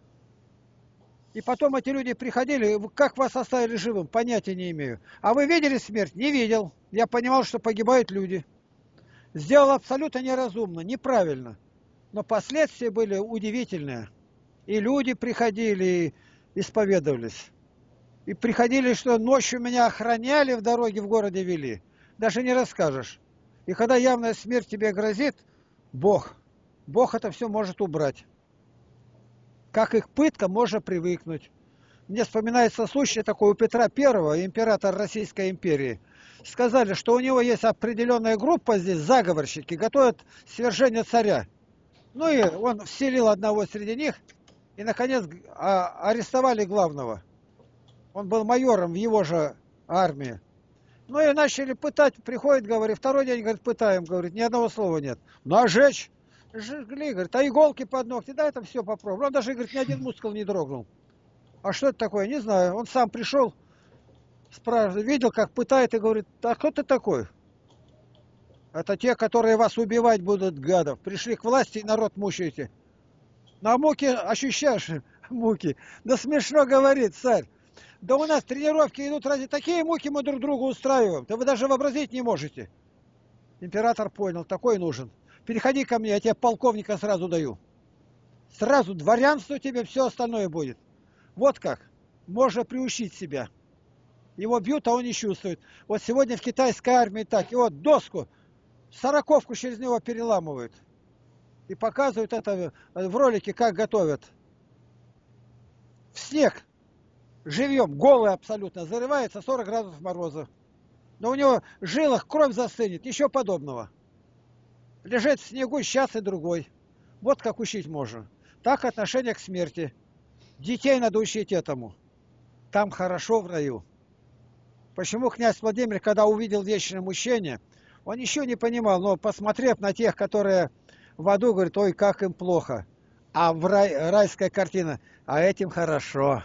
И потом эти люди приходили, как вас оставили живым, понятия не имею. А вы видели смерть? Не видел. Я понимал, что погибают люди. Сделал абсолютно неразумно, неправильно. Но последствия были удивительные. И люди приходили, и исповедовались. И приходили, что ночью меня охраняли, в дороге в городе вели. Даже не расскажешь. И когда явная смерть тебе грозит, Бог, Бог это все может убрать. Как их пытка, можно привыкнуть. Мне вспоминается случай такой у Петра Первого, императора Российской империи. Сказали, что у него есть определенная группа здесь, заговорщики, готовят свержение царя. Ну и он вселил одного среди них, и, наконец, арестовали главного. Он был майором в его же армии. Ну и начали пытать, приходит, говорит, второй день, говорит, пытаем, говорит, ни одного слова нет. Нажечь, жгли, говорит, а иголки под ногти, да, это все попробовал. Он даже, говорит, ни один мускул не дрогнул. А что это такое, не знаю. Он сам пришел, спрашивает, видел, как пытает, и говорит, а кто ты такой? Это те, которые вас убивать будут, гадов. Пришли к власти и народ мучаете. На муки ощущаешь муки. Да смешно говорит царь. Да у нас тренировки идут ради такие муки мы друг другу устраиваем. Да вы даже вообразить не можете. Император понял, такой нужен. Переходи ко мне, я тебе полковника сразу даю. Сразу дворянство тебе, все остальное будет. Вот как. Можно приучить себя. Его бьют, а он не чувствует. Вот сегодня в китайской армии так. И вот доску, сороковку через него переламывают. И показывают это в ролике, как готовят. В снег. Живьем, голый абсолютно, зарывается сорок градусов мороза. Но у него в жилах кровь застынет, ничего подобного. Лежит в снегу сейчас и другой. Вот как учить можно. Так отношение к смерти. Детей надо учить этому. Там хорошо в раю. Почему князь Владимир, когда увидел вечное мучение, он еще не понимал, но посмотрев на тех, которые в аду, говорит, ой, как им плохо. А в рай, райская картина, а этим хорошо.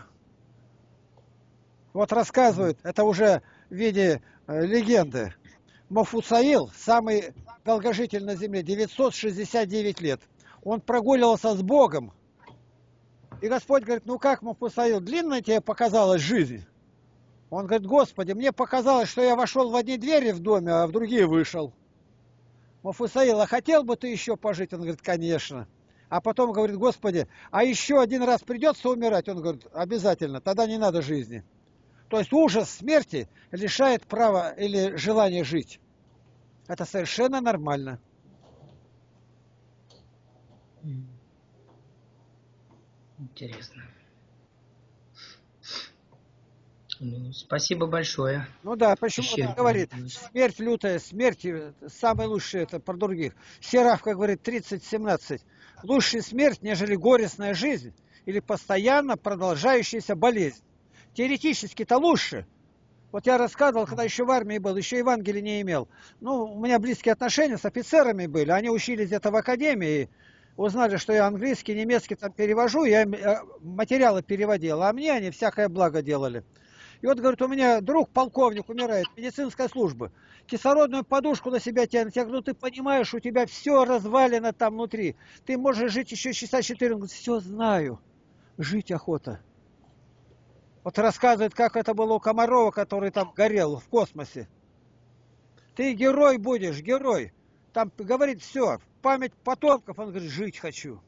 Вот рассказывают, это уже в виде э, легенды. Мафусаил, самый долгожитель на земле, девятьсот шестьдесят девять лет. Он прогуливался с Богом. И Господь говорит, ну как, Мафусаил, длинная тебе показалась жизнь? Он говорит, Господи, мне показалось, что я вошел в одни двери в доме, а в другие вышел. Мафусаил, а хотел бы ты еще пожить? Он говорит, конечно. А потом говорит, Господи, а еще один раз придется умирать? Он говорит, обязательно, тогда не надо жизни. То есть ужас смерти лишает права или желания жить. Это совершенно нормально. Интересно. Ну, спасибо большое. Ну да, почему Исчерпно. он говорит, смерть лютая, смерть самая лучшая, это про других. Серафка говорит тридцать семнадцать. Лучше смерть, нежели горестная жизнь или постоянно продолжающаяся болезнь. Теоретически-то лучше. Вот я рассказывал, когда еще в армии был, еще Евангелия не имел. Ну, у меня близкие отношения с офицерами были. Они учились где-то в академии, узнали, что я английский, немецкий там перевожу, я им э, материалы переводил, а мне они всякое благо делали. И вот, говорит, у меня друг, полковник, умирает, медицинская служба, кислородную подушку на себя тянет. Я говорю, ну ты понимаешь, у тебя все развалено там внутри. Ты можешь жить еще часа четыре. Он говорит, все знаю, жить охота. Вот рассказывает, как это было у Комарова, который там горел в космосе. Ты герой будешь, герой. Там говорит, все, память потомков, он говорит, жить хочу.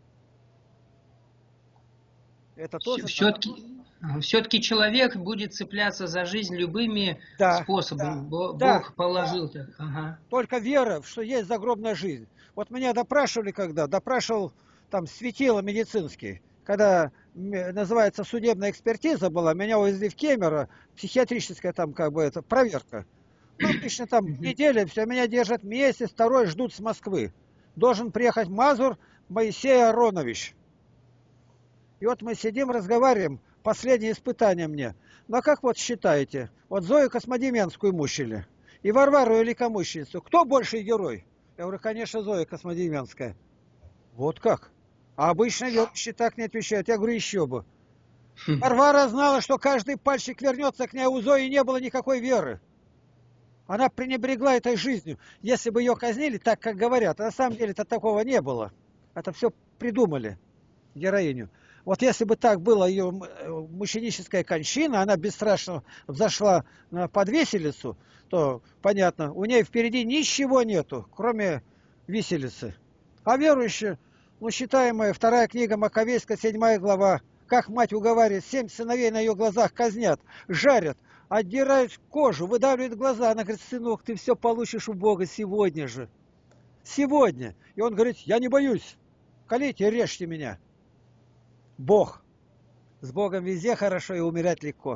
Это тоже... Все-таки все-таки человек будет цепляться за жизнь любыми да, способами. Да, Бог да, положил так. Ага. Только вера, что есть загробная жизнь. Вот меня допрашивали когда, допрашивал там светило медицинский. Когда называется судебная экспертиза была, меня увезли в Кемерово, психиатрическая там как бы это проверка. Ну, обычно там неделя, все, меня держат месяц, второй ждут с Москвы. Должен приехать Мазур Моисей Аронович. И вот мы сидим, разговариваем, последнее испытание мне. Ну а как вот считаете, вот Зою Космодемьянскую мучили и Варвару Великомученицу, кто больший герой? Я говорю, конечно, Зоя Космодемьянская. Вот как? А обычно верующие так не отвечают. Я говорю, еще бы. Варвара знала, что каждый пальчик вернется к ней, а у Зои не было никакой веры. Она пренебрегла этой жизнью. Если бы ее казнили, так как говорят, а на самом деле-то такого не было. Это все придумали, героиню. Вот если бы так была ее мученическая кончина, она бесстрашно взошла под виселицу, то, понятно, у нее впереди ничего нету, кроме виселицы. А верующие, ну, считаемая вторая книга Маковейская, седьмая глава, как мать уговаривает, семь сыновей на ее глазах казнят, жарят, отдирают кожу, выдавливают глаза. Она говорит, сынок, ты все получишь у Бога сегодня же. Сегодня. И он говорит, я не боюсь, колите, режьте меня. Бог. С Богом везде хорошо и умирать легко.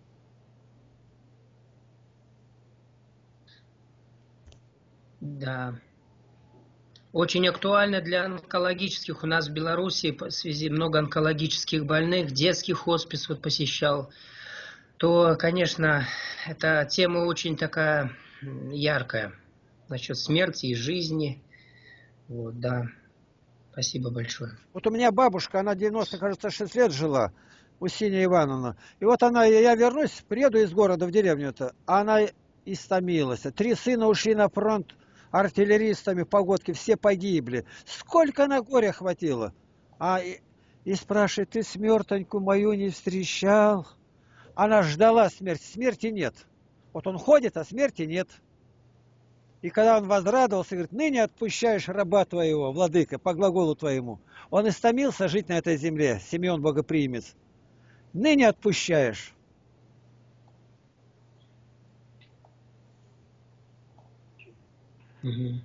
Да. Очень актуально для онкологических. У нас в Беларуси в связи много онкологических больных, детский хоспис вот посещал. То, конечно, эта тема очень такая яркая. Насчет смерти и жизни. Вот, да. Спасибо большое. Вот у меня бабушка, она девяносто, кажется, шесть лет жила, Устинья Ивановна. И вот она, я вернусь, приеду из города в деревню-то, она истомилась. Три сына ушли на фронт артиллеристами, погодки, все погибли. Сколько на горе хватило. А и, и спрашивает, ты смертоньку мою не встречал? Она ждала смерти, смерти нет. Вот он ходит, а смерти нет. И когда он возрадовался, говорит, ныне отпущаешь раба твоего, владыка, по глаголу твоему. Он истомился жить на этой земле, Симеон Богоприимец. Ныне отпущаешь. Угу.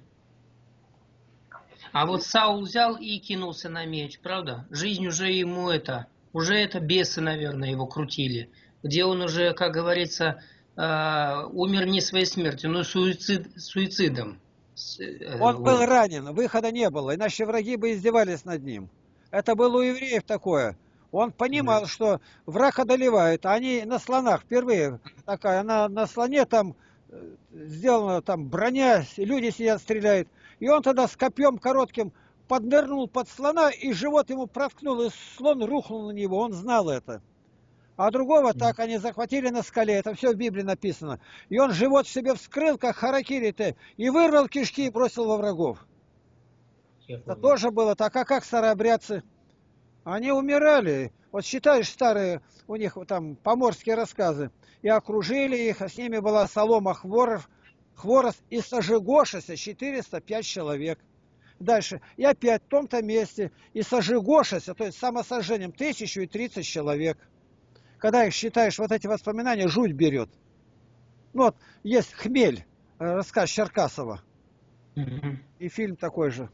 А вот Саул взял и кинулся на меч, правда? Жизнь уже ему это, уже это бесы, наверное, его крутили. Где он уже, как говорится, умер не своей смертью, но суицид, суицидом. Он вот. Был ранен, выхода не было, иначе враги бы издевались над ним. Это было у евреев такое. Он понимал, да. Что враг одолевает, а они на слонах впервые такая, она на слоне там сделана там броня, люди сидят, стреляют. И он тогда с копьем коротким поднырнул под слона, и живот ему проткнул, и слон рухнул на него, он знал это. А другого так они захватили на скале, это все в Библии написано. И он живот себе вскрыл, как харакири-то, и вырвал кишки и бросил во врагов. Это тоже было так, а как старообрядцы? Они умирали. Вот считаешь старые, у них там поморские рассказы. И окружили их, а с ними была солома хворов, хворост, и сожигошися четыреста пять человек. Дальше. И опять в том-то месте, и сожигошися, то есть самосожжением, тысячу и тридцать человек. Когда их считаешь, вот эти воспоминания, жуть берет. Ну вот, есть «Хмель», рассказ Черкасова. Mm-hmm. И фильм такой же.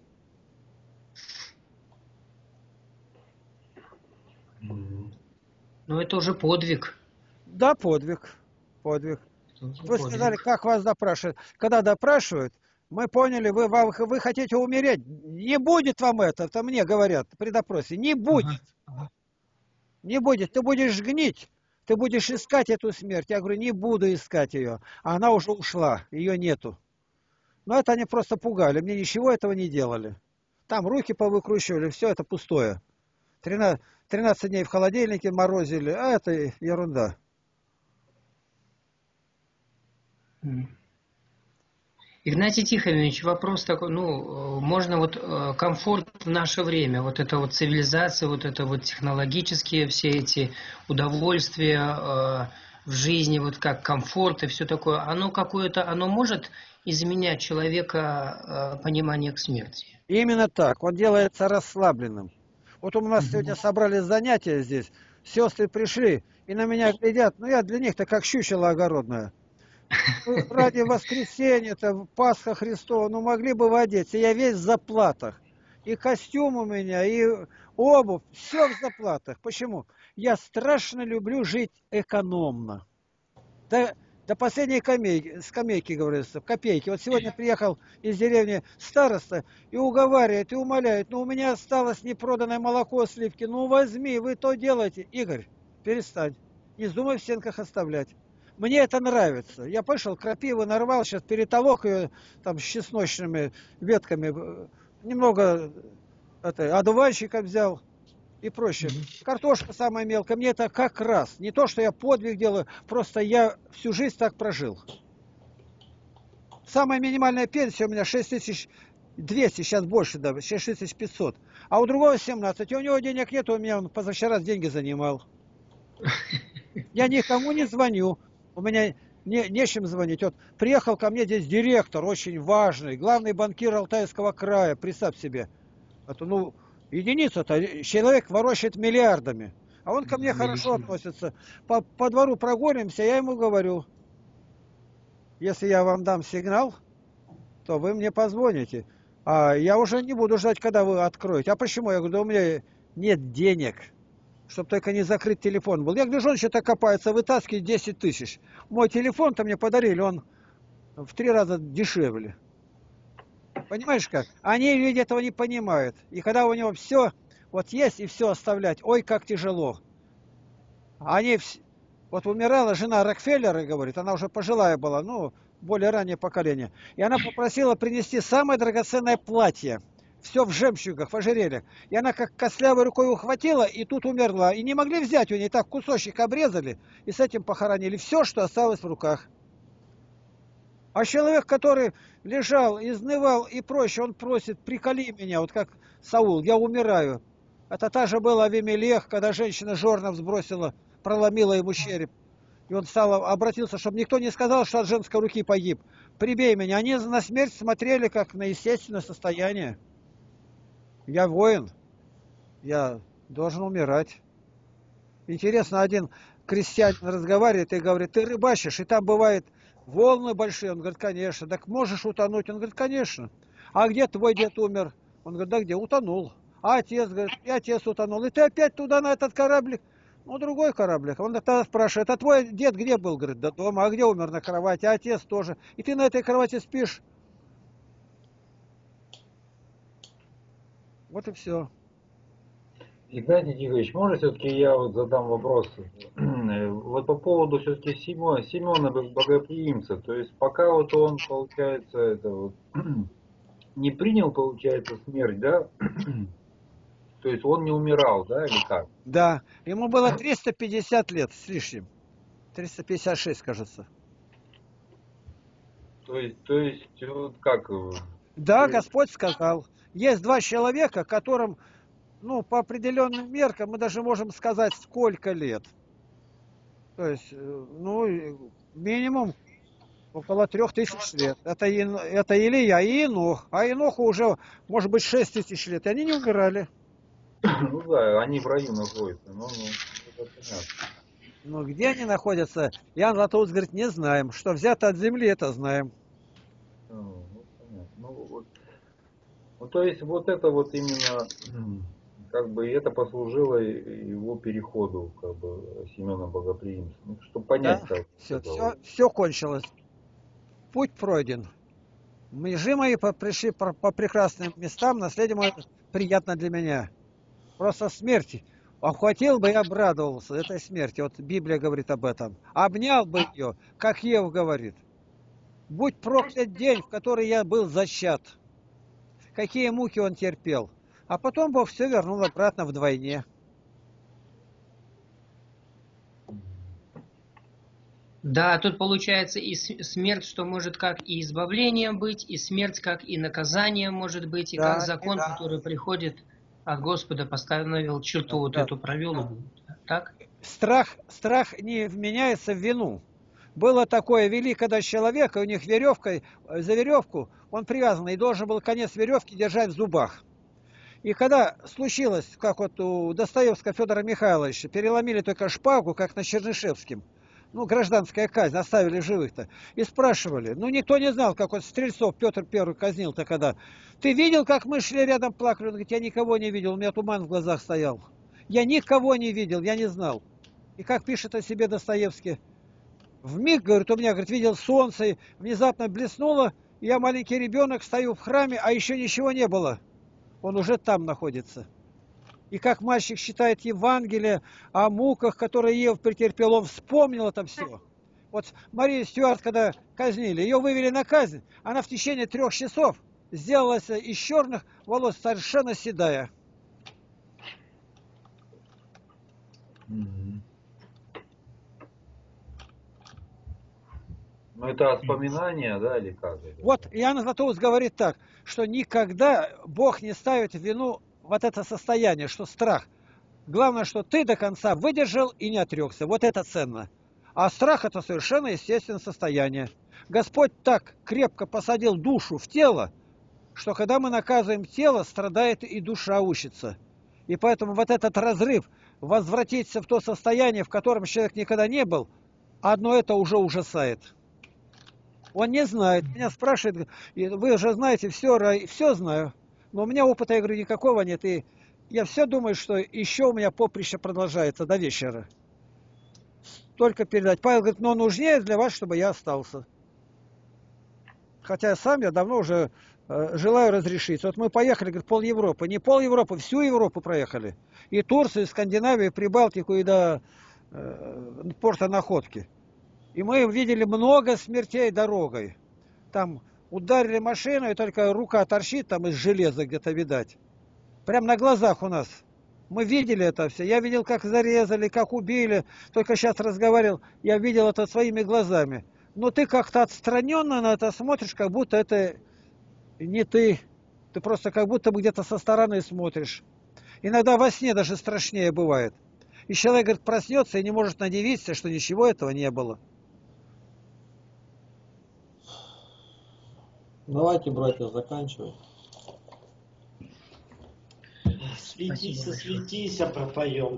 Mm-hmm. Ну, это уже подвиг. Да, подвиг. Подвиг. Это вы подвиг. сказали, как вас допрашивают. Когда допрашивают, мы поняли, вы, вы, вы хотите умереть. Не будет вам это, это мне говорят при допросе. Не будет. Uh-huh. Uh-huh. Не будет, ты будешь гнить ты будешь искать эту смерть. Я говорю, не буду искать ее. А она уже ушла, ее нету. Но это они просто пугали, мне ничего этого не делали. Там руки повыкручивали, все это пустое. тринадцать, тринадцать дней в холодильнике морозили, а это ерунда. Игнатий Тихонович, вопрос такой, ну, можно вот э, комфорт в наше время, вот это вот цивилизация, вот это вот технологические все эти удовольствия э, в жизни, вот как комфорт и все такое, оно какое-то, оно может изменять человека э, понимание к смерти? Именно так, он делается расслабленным. Вот у нас Мгм. сегодня собрали занятия здесь, сестры пришли и на меня глядят, ну я для них-то как щучело огородное. Ну, ради воскресенья-то, Пасха Христова, ну могли бы вы одеться. Я весь в заплатах. И костюм у меня, и обувь, все в заплатах. Почему? Я страшно люблю жить экономно. До, до последней скамейки, скамейки, говорится, копейки. Вот сегодня приехал из деревни староста и уговаривает, и умоляет. Ну, у меня осталось непроданное молоко, сливки. Ну, возьми, вы то делаете. Игорь, перестань. Не вздумай в стенках оставлять. Мне это нравится. Я пошел, крапиву нарвал, сейчас перетолок ее там с чесночными ветками. Немного это, одуванчика взял и проще. Картошка самая мелкая. Мне это как раз. Не то, что я подвиг делаю, просто я всю жизнь так прожил. Самая минимальная пенсия у меня шесть тысяч двести, сейчас больше, да, шесть тысяч пятьсот. А у другого семнадцать. И у него денег нет, у меня он позавчера деньги занимал. Я никому не звоню. У меня не, нечем звонить. Вот приехал ко мне здесь директор, очень важный, главный банкир Алтайского края, представь себе. Это, ну, единица-то, человек ворочает миллиардами. А он ко мне хорошо относится. По, по двору прогонимся, я ему говорю, если я вам дам сигнал, то вы мне позвоните. А я уже не буду ждать, когда вы откроете. А почему? Я говорю, да у меня нет денег. Чтобы только не закрыть телефон был. Я гляжу, он что-то копается, вытаскивает десять тысяч. Мой телефон-то мне подарили, он в три раза дешевле. Понимаешь как? Они, люди, этого не понимают. И когда у него все вот есть и все оставлять, ой, как тяжело. Они, вот умирала жена Рокфеллера, говорит, она уже пожилая была, ну, более раннее поколение. И она попросила принести самое драгоценное платье. Все в жемчугах, в ожерельях. И она как костлявой рукой ухватила, и тут умерла. И не могли взять у нее, так кусочек обрезали, и с этим похоронили все, что осталось в руках. А человек, который лежал, изнывал и проще, он просит, приколи меня, вот как Саул, я умираю. Это та же была Авимелех, когда женщина жорно сбросила, проломила ему череп. И он стал, обратился, чтобы никто не сказал, что от женской руки погиб. Прибей меня. Они на смерть смотрели, как на естественное состояние. Я воин, я должен умирать. Интересно, один крестьянин разговаривает и говорит, ты рыбачишь, и там бывает волны большие. Он говорит, конечно. Так можешь утонуть? Он говорит, конечно. А где твой дед умер? Он говорит, да где? Утонул. А отец, говорит, и отец утонул. И ты опять туда, на этот кораблик? Ну, другой кораблик. Он тогда спрашивает, а твой дед где был? Говорит, да дома. А где умер? На кровати. А отец тоже. И ты на этой кровати спишь? Вот и все. Игнатий Тихонович, может все-таки я вот задам вопрос? Вот по поводу все-таки Симона, Симона Богоприимца. То есть пока вот он, получается, это вот, не принял, получается, смерть, да? То есть он не умирал, да, или как? Да. Ему было триста пятьдесят лет с лишним. триста пятьдесят шесть, кажется. То есть, то есть, вот как? Да, То есть- Господь сказал. Есть два человека, которым, ну, по определенным меркам мы даже можем сказать, сколько лет. То есть, э, ну, и минимум около трех тысяч лет. Это, Ин- это Илия и Енох. А Еноху уже, может быть, шесть тысяч лет. И они не умирали. Ну да, они в раю находятся. Ну, ну, это понятно. Но где они находятся, Иоанн Златоуст говорит, не знаем. Что взято от земли, это знаем. Ну, ну, понятно. Ну, вот. Ну, то есть вот это вот именно, как бы это послужило его переходу, как бы, Семена Богоприимца. Ну, чтобы понять, Да, как все, это все, вот. все кончилось. Путь пройден. Межи мои по- пришли по, по прекрасным местам, наследие мое приятно для меня. Просто смерть. Охватил бы и обрадовался этой смерти. Вот Библия говорит об этом. Обнял бы ее, как Ев говорит. Будь проклят день, в который я был зачат. Какие муки он терпел. А потом Бог все вернул обратно вдвойне. Да, тут получается и смерть, что может как и избавлением быть, и смерть как и наказанием может быть, и Да, как закон, да. который приходит от Господа, поставил черту, вот Да. эту провел. Так? Страх, страх не вменяется в вину. Было такое, вели когда человека, у них веревкой, за веревку, он привязан, и должен был конец веревки держать в зубах. И когда случилось, как вот у Достоевского Федора Михайловича, переломили только шпагу, как на Чернышевском, ну, гражданская казнь, оставили живых-то, и спрашивали, ну, никто не знал, как вот Стрельцов Петр Первый казнил-то когда. Ты видел, как мы шли рядом, плакали? Он говорит, я никого не видел, у меня туман в глазах стоял. Я никого не видел, я не знал. И как пишет о себе Достоевский, вмиг, говорит, у меня, говорит, видел солнце, и внезапно блеснуло, и я маленький ребенок, стою в храме, а еще ничего не было. Он уже там находится. И как мальчик читает Евангелие о муках, которые Ев претерпел, он вспомнил это все. Вот Марию Стюарт, когда казнили, ее вывели на казнь, она в течение трех часов сделалась из черных волос совершенно седая. Мгм. Ну это воспоминания, да, или как это? Вот Иоанн Златоуст говорит так, что никогда Бог не ставит в вину вот это состояние, что страх. Главное, что ты до конца выдержал и не отрекся. Вот это ценно. А страх – это совершенно естественное состояние. Господь так крепко посадил душу в тело, что когда мы наказываем тело, страдает и душа учится. И поэтому вот этот разрыв, возвратиться в то состояние, в котором человек никогда не был, одно это уже ужасает. Он не знает. Меня спрашивают, вы уже знаете все, все знаю. Но у меня опыта, я говорю, никакого нет. И я все думаю, что еще у меня поприще продолжается до вечера. Только передать. Павел говорит, но нужнее для вас, чтобы я остался. Хотя сам я давно уже э, желаю разрешиться. Вот мы поехали, говорит, пол Европы. Не пол Европы, всю Европу проехали. И Турцию, и Скандинавию, и Прибалтику, и до э, порта Находки. И мы видели много смертей дорогой. Там ударили машину, и только рука торчит там из железа где-то, видать. Прям на глазах у нас. Мы видели это все. Я видел, как зарезали, как убили. Только сейчас разговаривал, я видел это своими глазами. Но ты как-то отстраненно на это смотришь, как будто это не ты. Ты просто как будто бы где-то со стороны смотришь. Иногда во сне даже страшнее бывает. И человек, говорит, проснется и не может надевиться, что ничего этого не было. Давайте, братья, заканчивать. Светись, светись, а пропоем.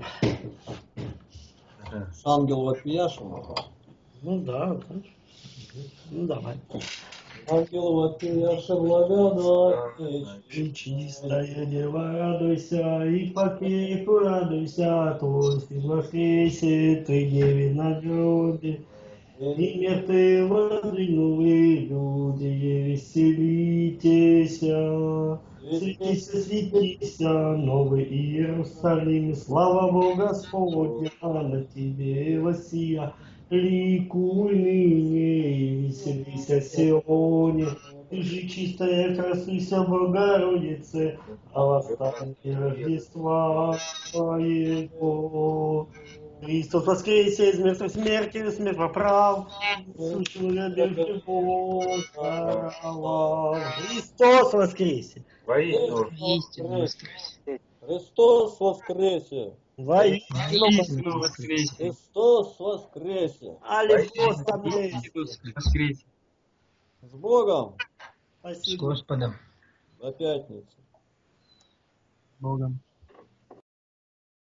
Ангел вопияшем. Ну да, конечно. Ну давай. Ангел вопияшем благодать. И чистая дева, радуйся, и по крепу радуйся, твой сын воскресе, ты деве надежде. И мертвые воздвигнули люди, веселитесь. Светись, светись, Новый Иерусалим, слава Бога Господня на тебе воссия. Ликуй ныне и веселись, Сионе, ты же чистая, красуйся, Богородице, а восстание Рождества Твоего. Христос воскресе из мертвых смерти, смерть поправ, сущего любви Бога. Христос воскресе! Воистину. Христос воскресе! Воистину воскресе! Христос воскресе! Алифос воскресе! Воскресе! С Богом! С Спасибо. Господом! До пятницы! Богом!